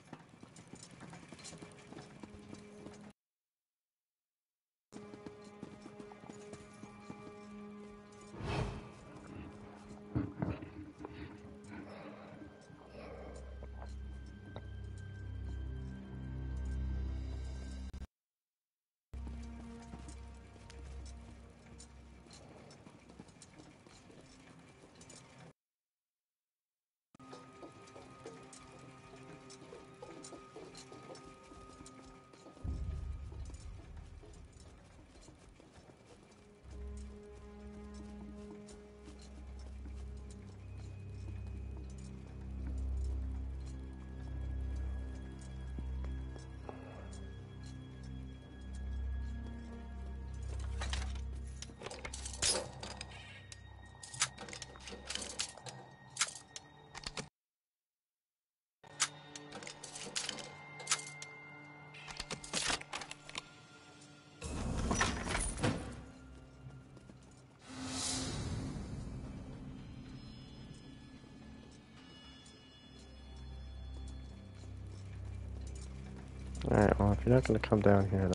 Alright, well, if you're not going to come down here, then...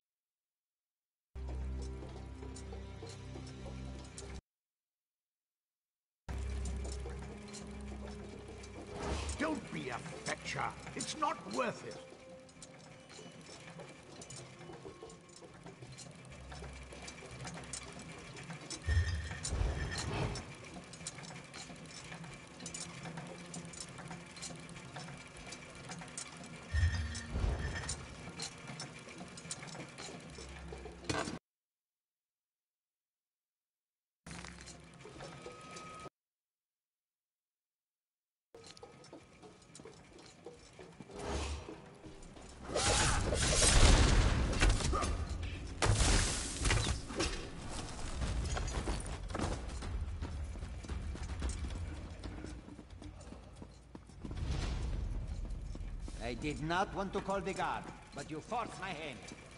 Don't be a fetcher. It's not worth it. I did not want to call the guard, but you forced my hand.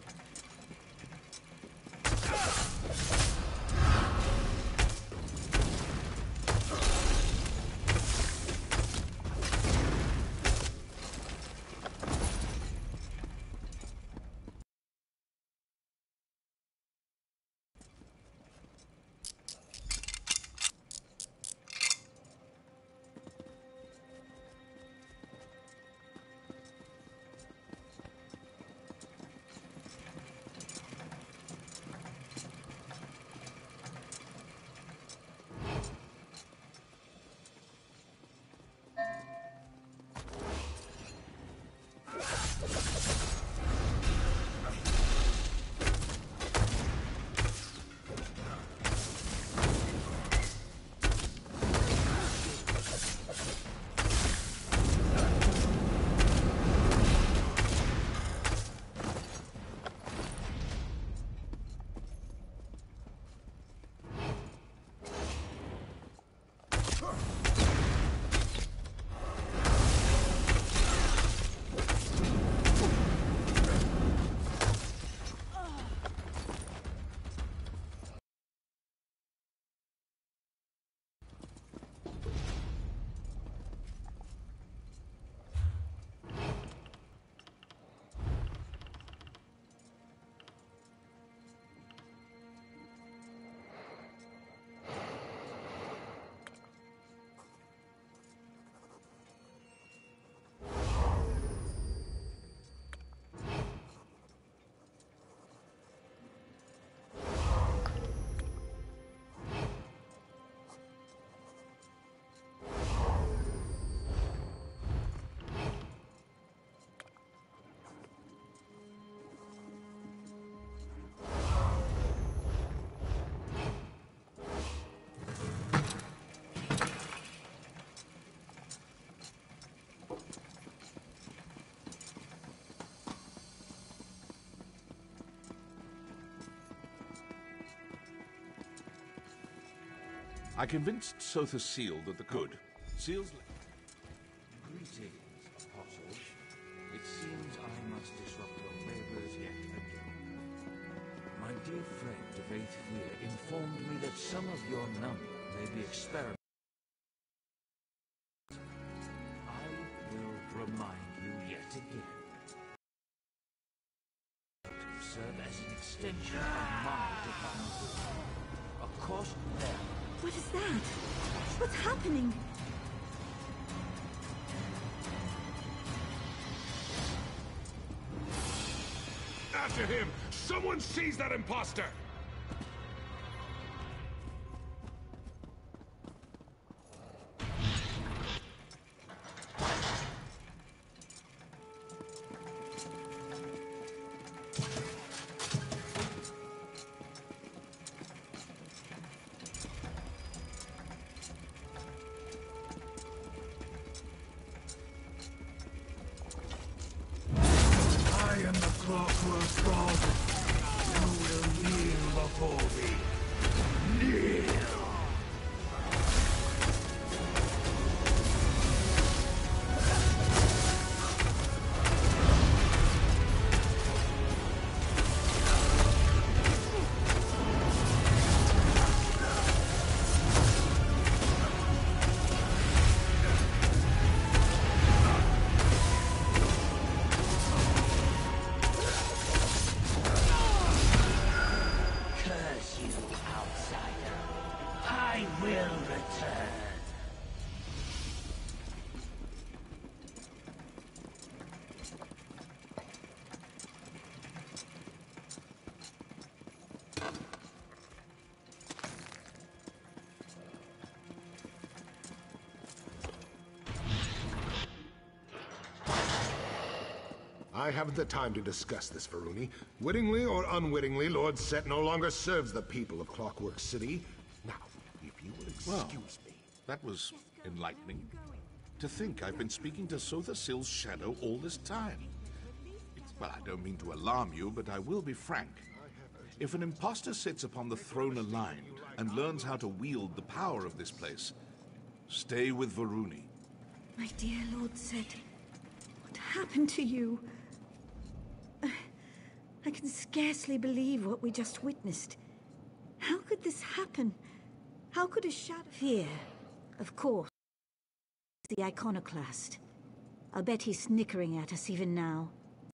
I convinced Sotha Seal that the good. Seal's... Greetings, apostles. It seems I must disrupt your labors yet again. My dear friend of Eighth Fear informed me that some of your number may be experimental. I will remind you yet again. To serve as an extension of my divine will. Of course, there. What is that? What's happening? After him! Someone seize that imposter! I haven't the time to discuss this, Varuni. Wittingly or unwittingly, Lord Set no longer serves the people of Clockwork City. Now, if you will excuse Well, me. that was enlightening. To think I've been speaking to Sotha Seal's shadow all this time. It's, well, I don't mean to alarm you, but I will be frank. If an imposter sits upon the throne aligned and learns how to wield the power of this place, stay with Varuni. My dear Lord Set, what happened to you? I can scarcely believe what we just witnessed. How could this happen? How could a shadow... Fear, of course. The iconoclast. I'll bet he's snickering at us even now.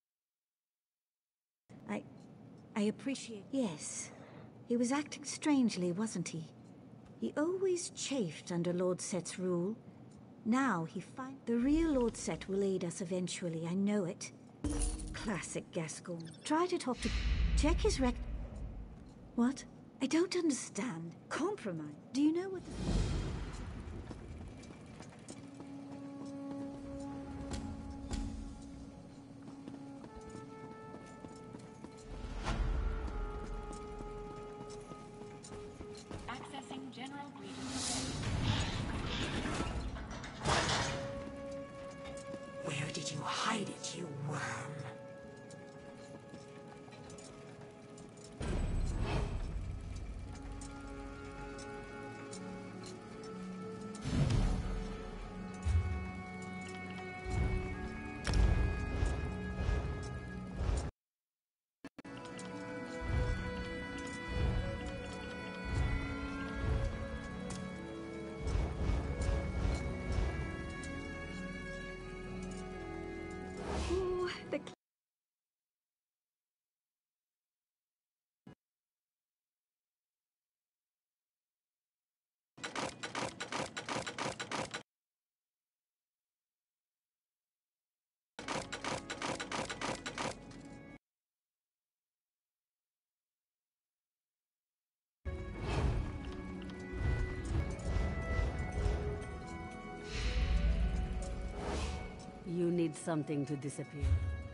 I... I appreciate... Yes. He was acting strangely, wasn't he? He always chafed under Lord Set's rule. Now he find the real Lord Set will aid us eventually, I know it. Classic Gascoigne. Try to talk to... Check his rec... What? I don't understand. Compromise. Do you know what the... Accessing General Greetings. Where did you hide it, you worm? The You need something to disappear.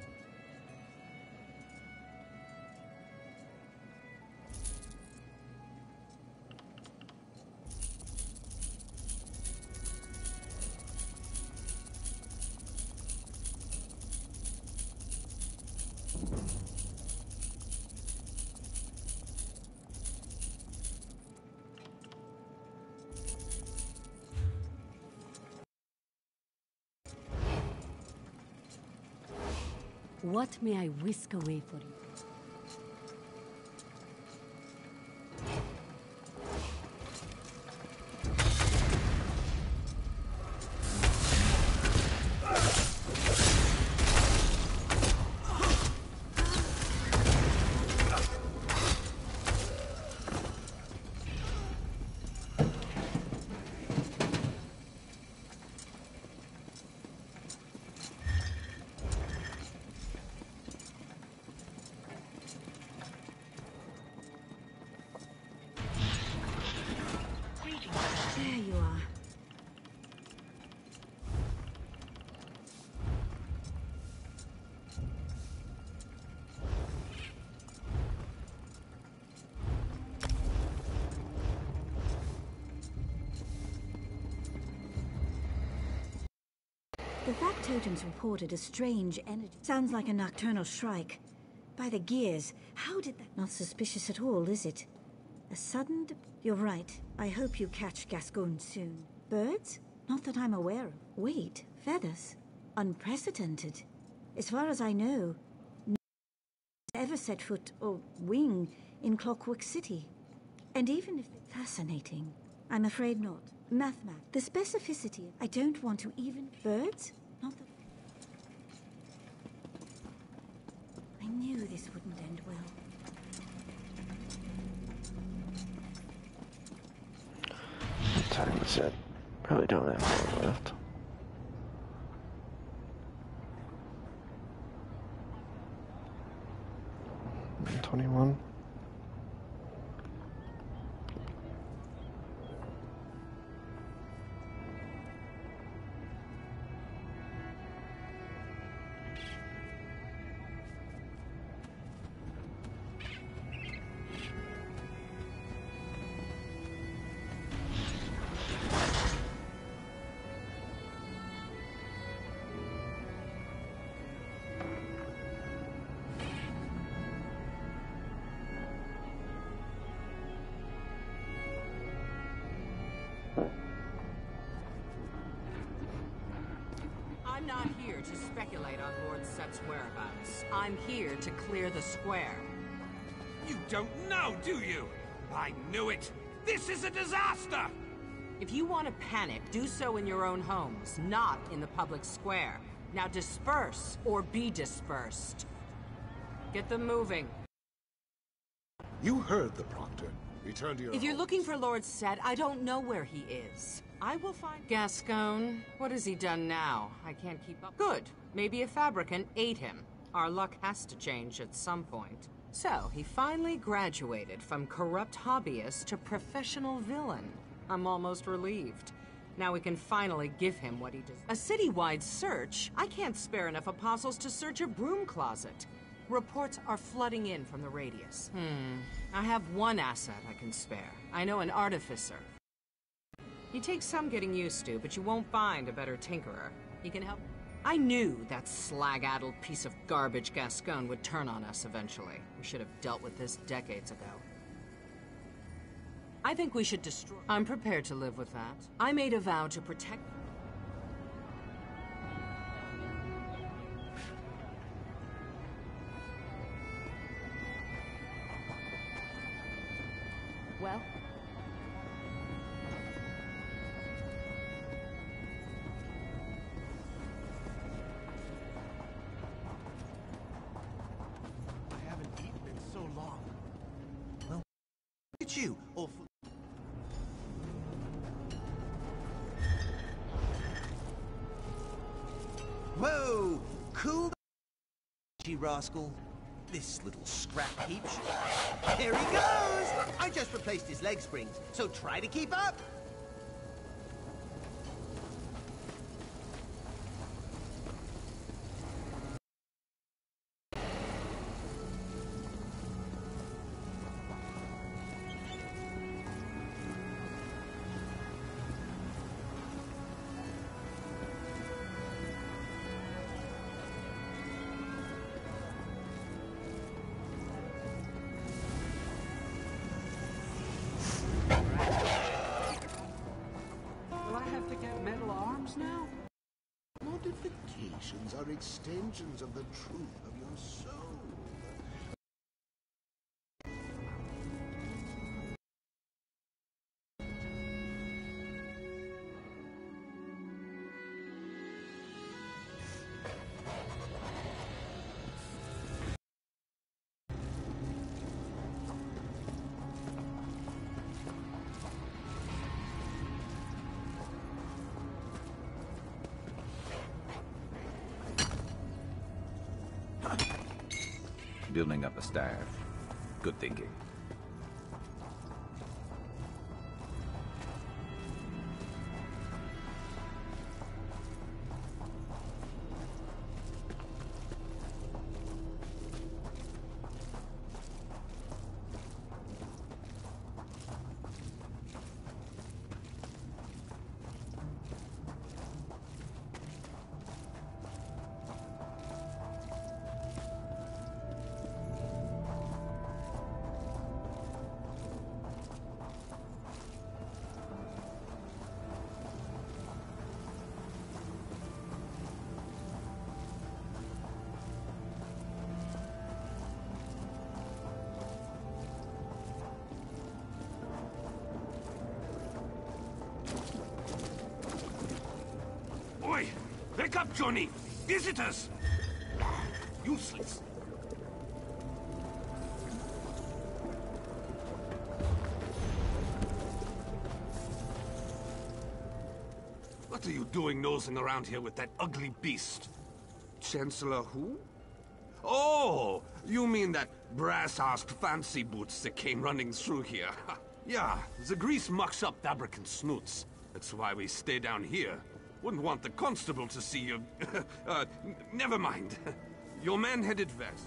What may I whisk away for you? There you are. The factotums reported a strange energy. Sounds like a nocturnal shrike. By the gears, how did that... Not suspicious at all, is it? A sudden... De- You're right. I hope you catch Gascoigne soon. Birds? Not that I'm aware of. Wait, feathers? Unprecedented. As far as I know, no one ever set foot or wing in Clockwork City. And even if... Fascinating. I'm afraid not. Mathmat. The specificity... I don't want to even... Birds? Not that... I knew this wouldn't end well. What time is it? Probably don't have more left. twenty-one. here to speculate on Lord Set's whereabouts. I'm here to clear the square. You don't know, do you? I knew it! This is a disaster! If you want to panic, do so in your own homes, not in the public square. Now disperse, or be dispersed. Get them moving. You heard the Proctor. Return to your If you're homes. looking for Lord Set, I don't know where he is. I will find... Gascon, what has he done now? I can't keep up. Good. Maybe a fabricant ate him. Our luck has to change at some point. So, he finally graduated from corrupt hobbyist to professional villain. I'm almost relieved. Now we can finally give him what he deserves. A citywide search? I can't spare enough apostles to search a broom closet. Reports are flooding in from the radius. Hmm. I have one asset I can spare. I know an artificer. He takes some getting used to, but you won't find a better tinkerer. He can help. I knew that slag-addled piece of garbage Gascon would turn on us eventually. We should have dealt with this decades ago. I think we should destroy... I'm prepared to live with that. I made a vow to protect... Well? I haven't eaten in so long. Well, look at you, awful. Whoa! Cool, you rascal. This little scrap heap. Here he goes! I just replaced his leg springs, so try to keep up! Now? Modifications are extensions of the truth of your soul. Building up a staff. Good thinking. Oi! Wake up, Johnny! Visitors! Useless. What are you doing nosing around here with that ugly beast? Chancellor who? Oh! You mean that brass-arsed fancy boots that came running through here? Yeah, the grease mucks up fabricant snoots. That's why we stay down here. Wouldn't want the constable to see you. uh, n never mind. Your man headed west.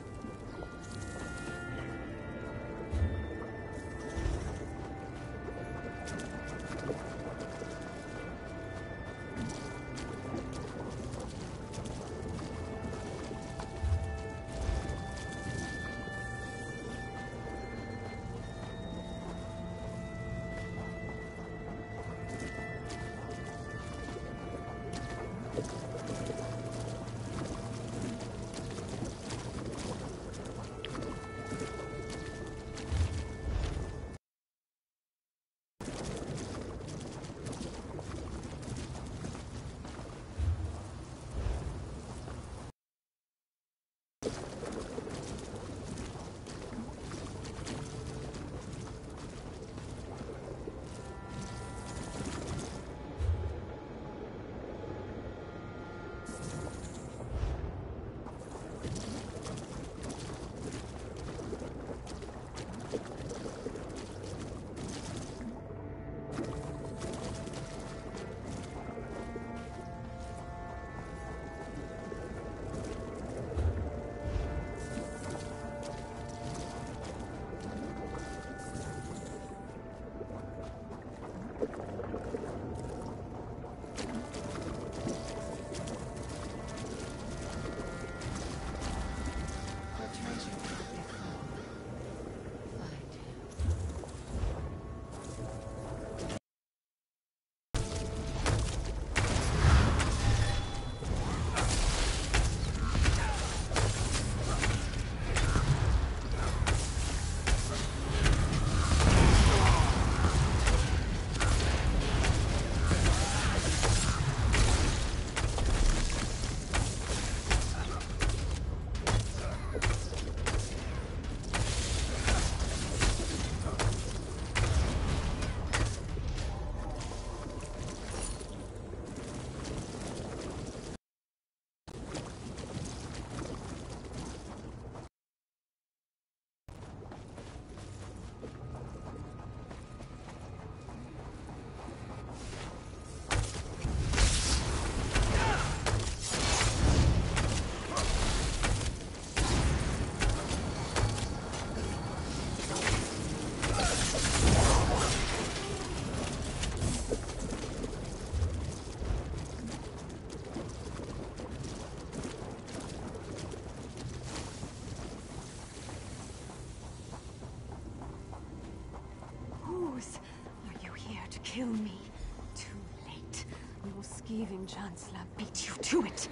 yours? Are you here to kill me? Too late. Your skeeving Chancellor beat you to it.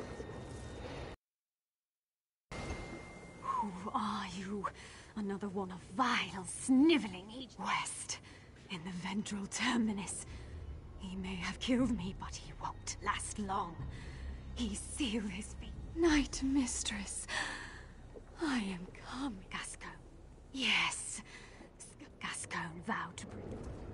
Who are you? Another one of vile, sniveling each West, in the Ventral Terminus. He may have killed me, but he won't last long. He sealed his fate. Night Mistress, I am coming. Gascoigne. Yes, Gascoigne vowed to bring.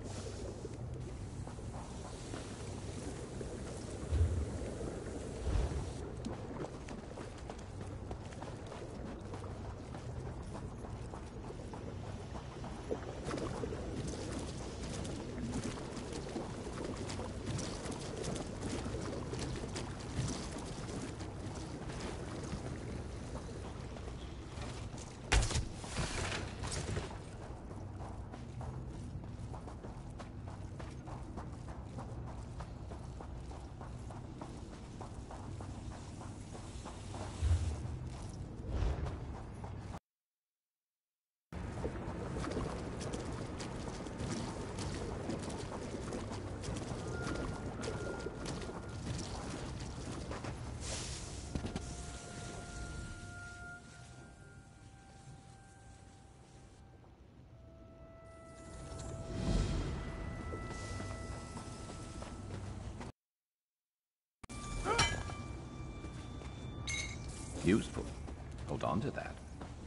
Useful. Hold on to that.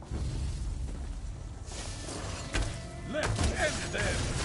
Let's end this!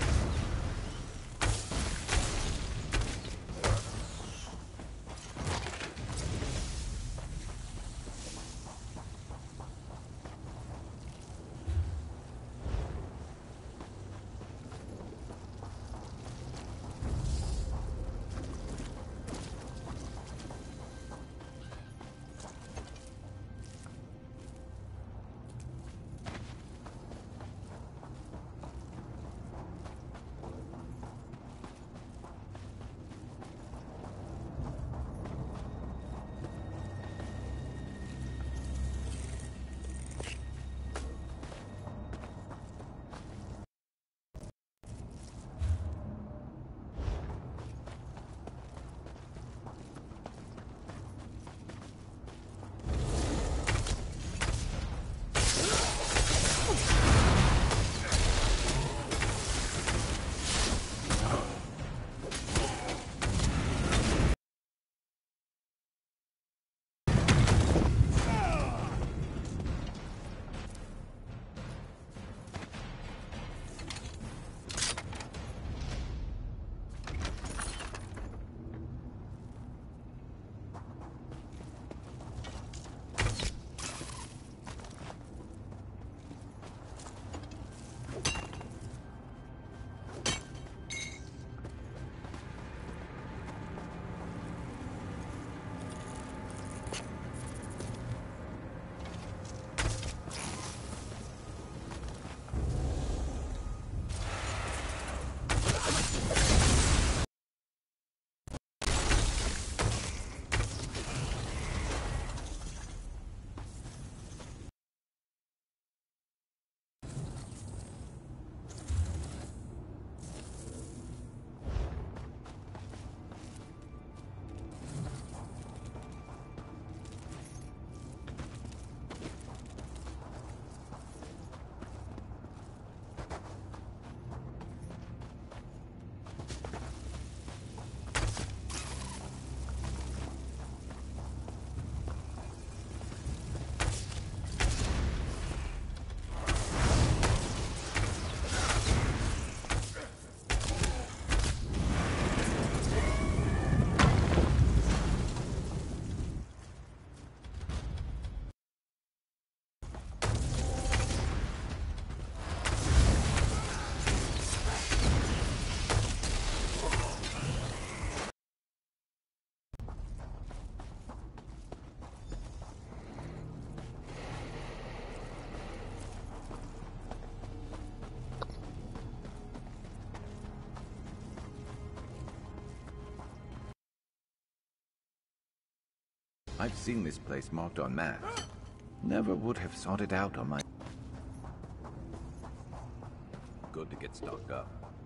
I've seen this place marked on maps. Never would have sought it out on my... Good to get stocked up.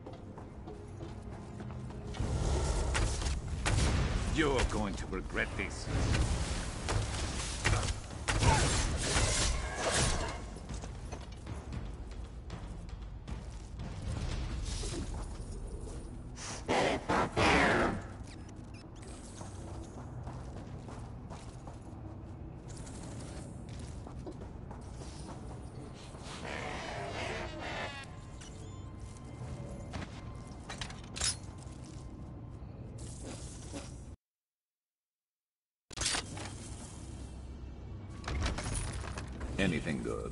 You're going to regret this. Anything good?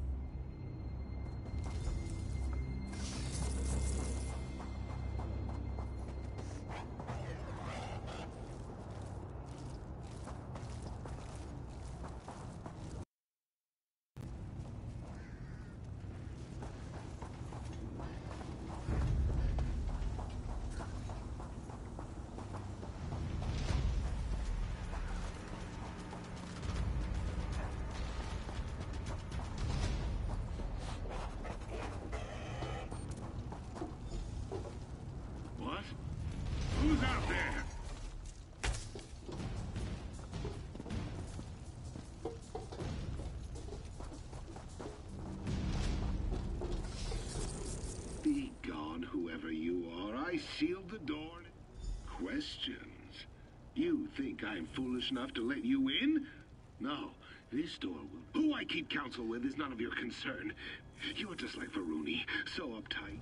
Who's out there? Be gone, whoever you are. I sealed the door. Questions? You think I'm foolish enough to let you in? No, this door will... Who I keep counsel with is none of your concern. You're just like Varuni, so uptight.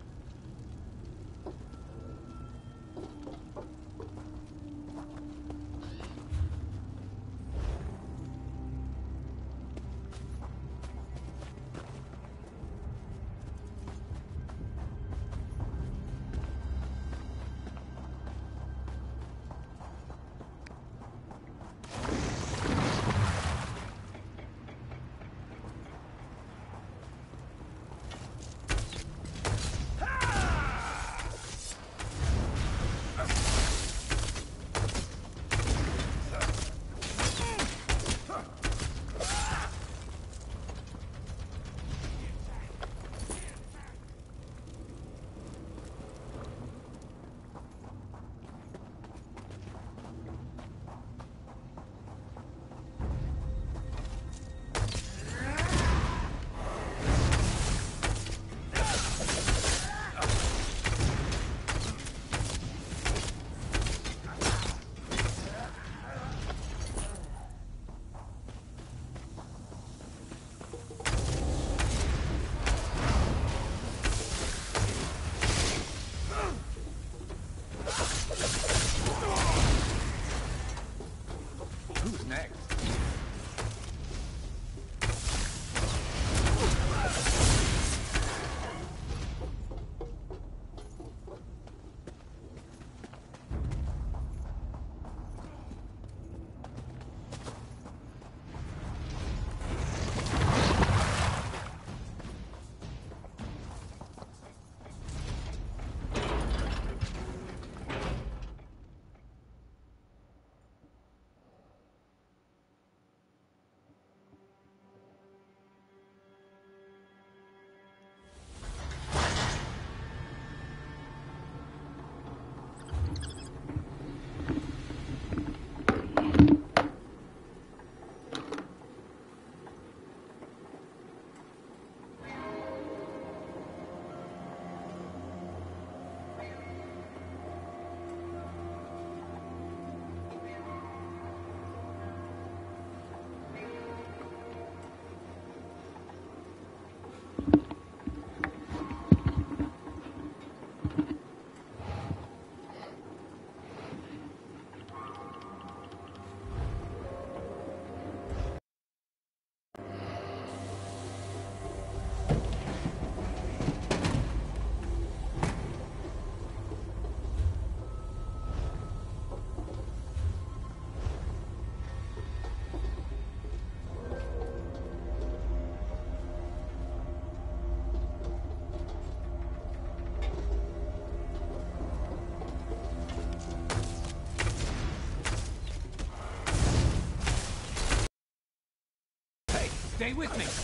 Stay with me.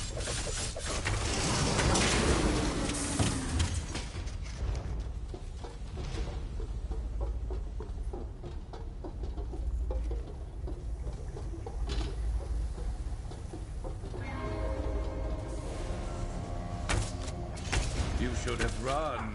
You should have run.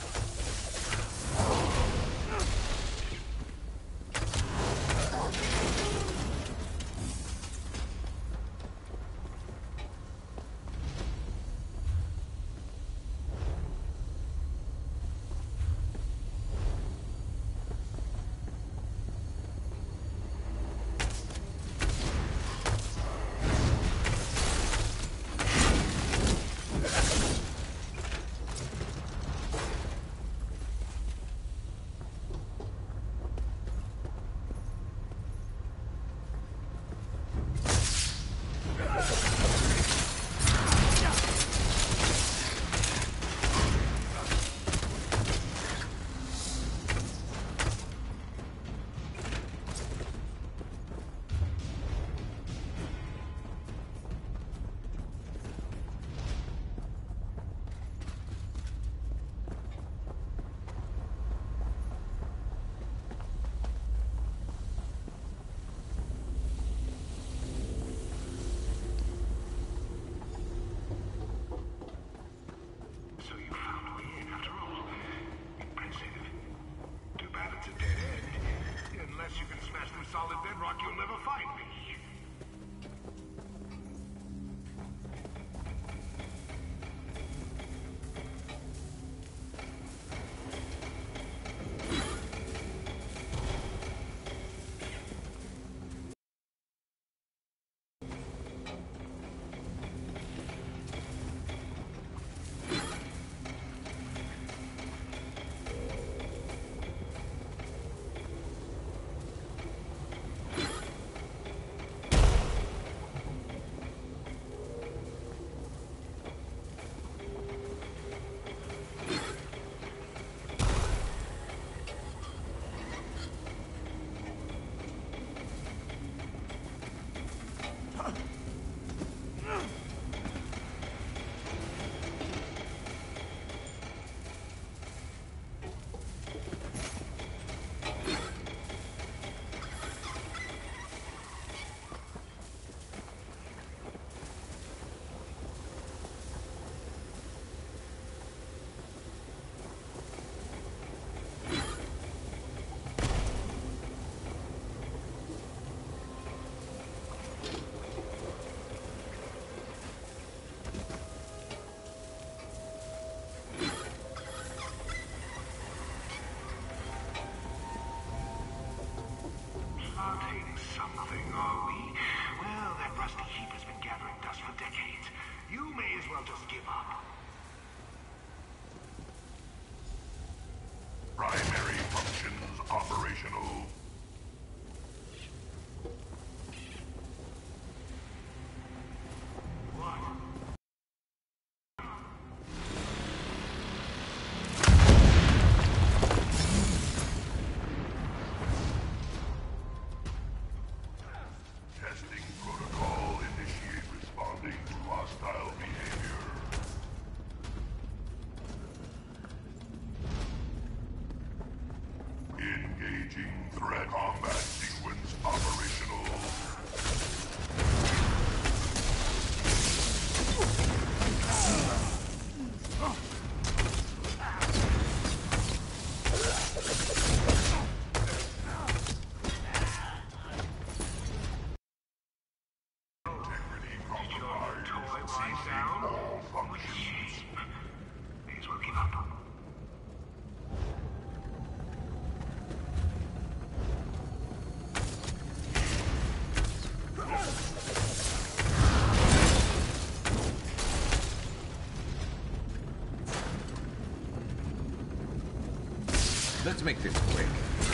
Let's make this quick.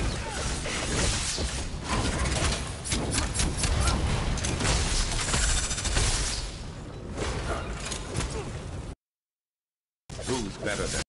Who's better than...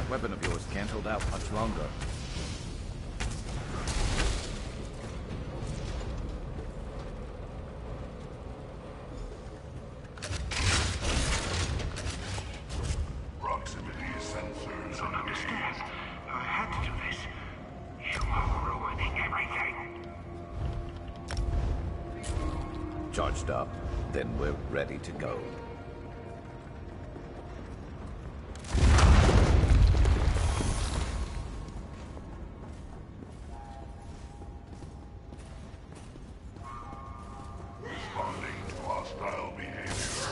That weapon of yours can't hold out much longer. Proximity sensors don't understand. I had to do this. You are ruining everything. Charged up, then we're ready to go. Responding to hostile behavior.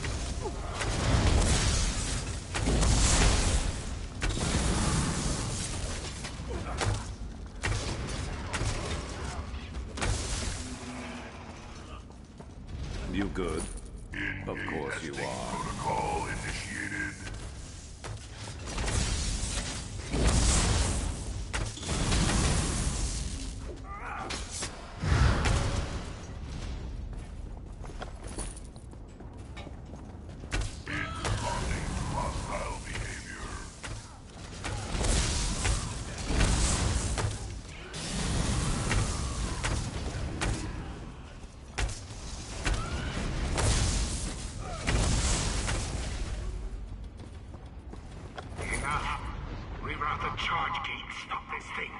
You good? Of course you are. Protocol initiated. Responding to hostile behavior. Enough. Reroute the charge gate. Stop this thing.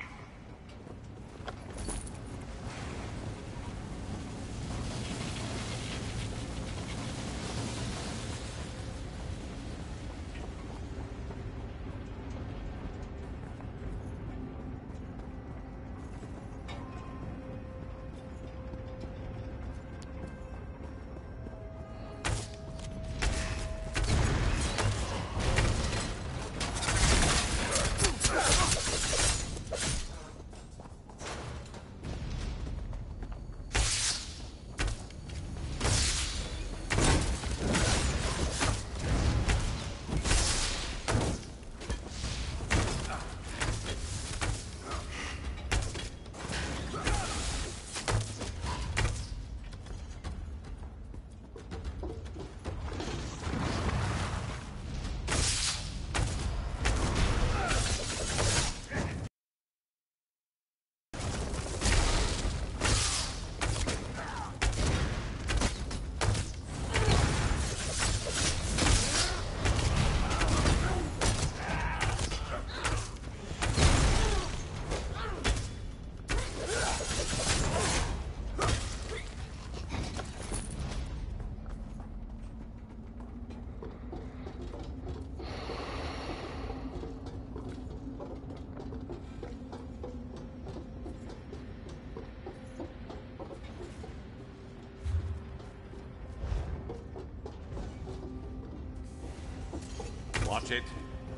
Watch it.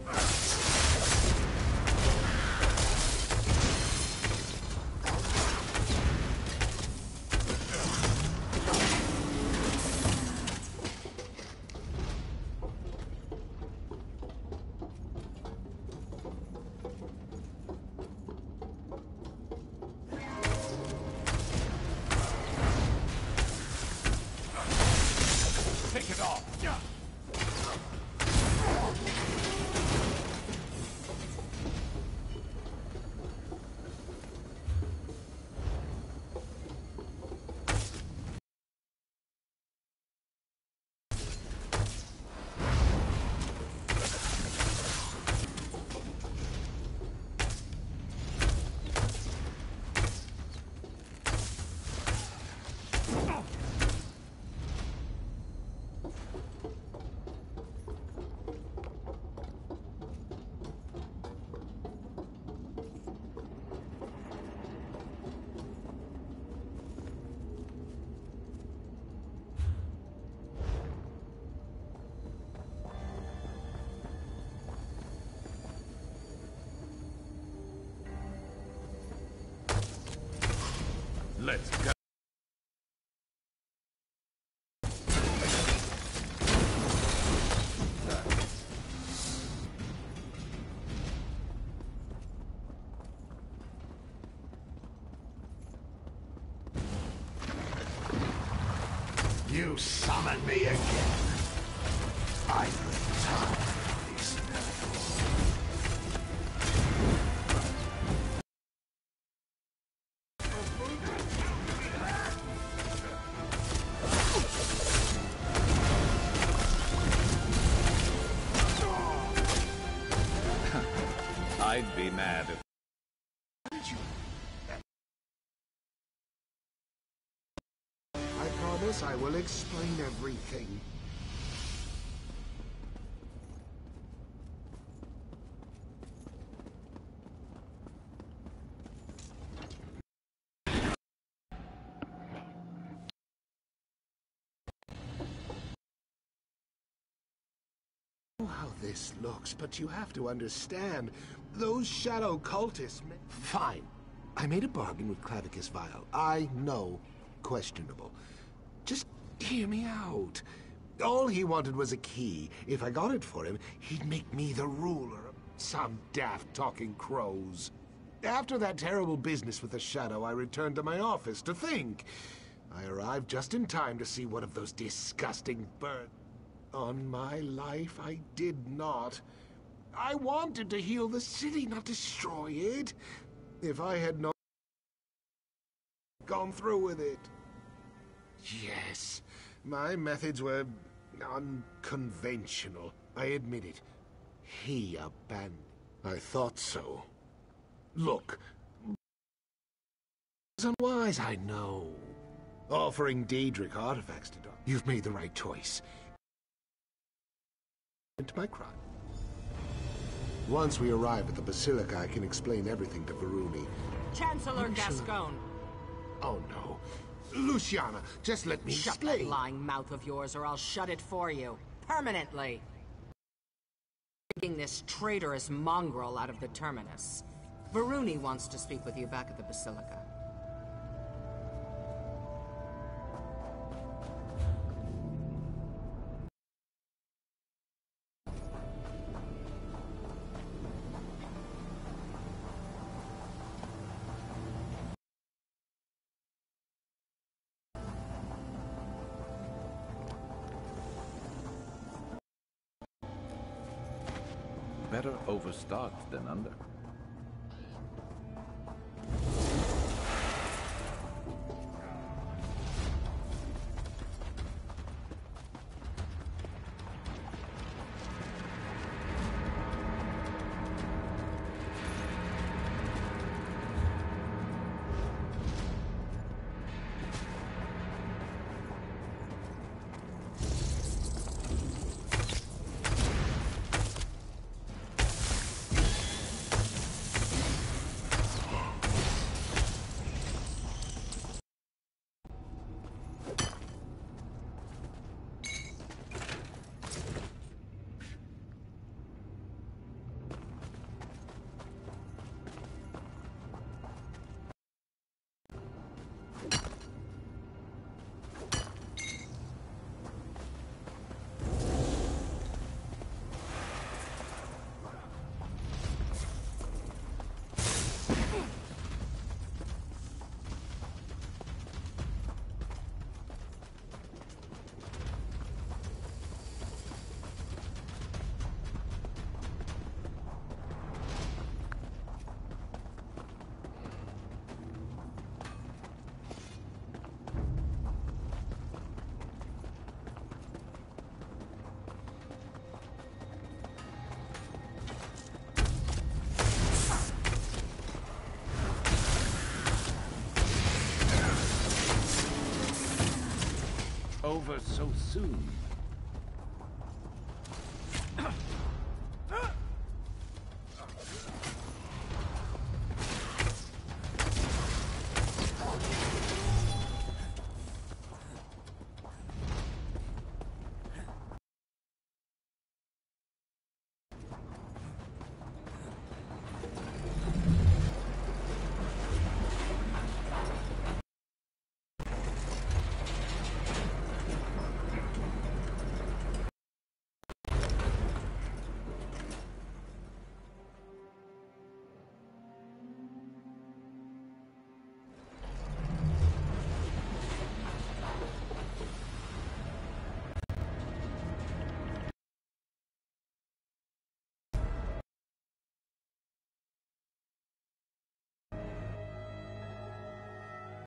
Take it off. Let's go. You summon me again. I've time for this metaphor. I'd be mad if... I promise I will explain everything. How this looks, but you have to understand, those shadow cultists... Fine. I made a bargain with Clavicus Vile. I know. Questionable. Just hear me out. All he wanted was a key. If I got it for him, he'd make me the ruler of some daft talking crows. After that terrible business with the shadow, I returned to my office to think. I arrived just in time to see one of those disgusting birds. On my life, I did not. I wanted to heal the city, not destroy it. If I had not gone through with it. Yes, my methods were unconventional. I admit it. He abandoned. I thought so. Look. It's unwise, I know. Offering Daedric artifacts to Doc. You've made the right choice. Into my crime. Once we arrive at the Basilica, I can explain everything to Varuni. Chancellor Gascoigne. Oh no. Luciana, just let me Shut explain. that lying mouth of yours or I'll shut it for you. Permanently. Taking this traitorous mongrel out of the Terminus. Varuni wants to speak with you back at the Basilica. Better overstocked than under. Over so soon.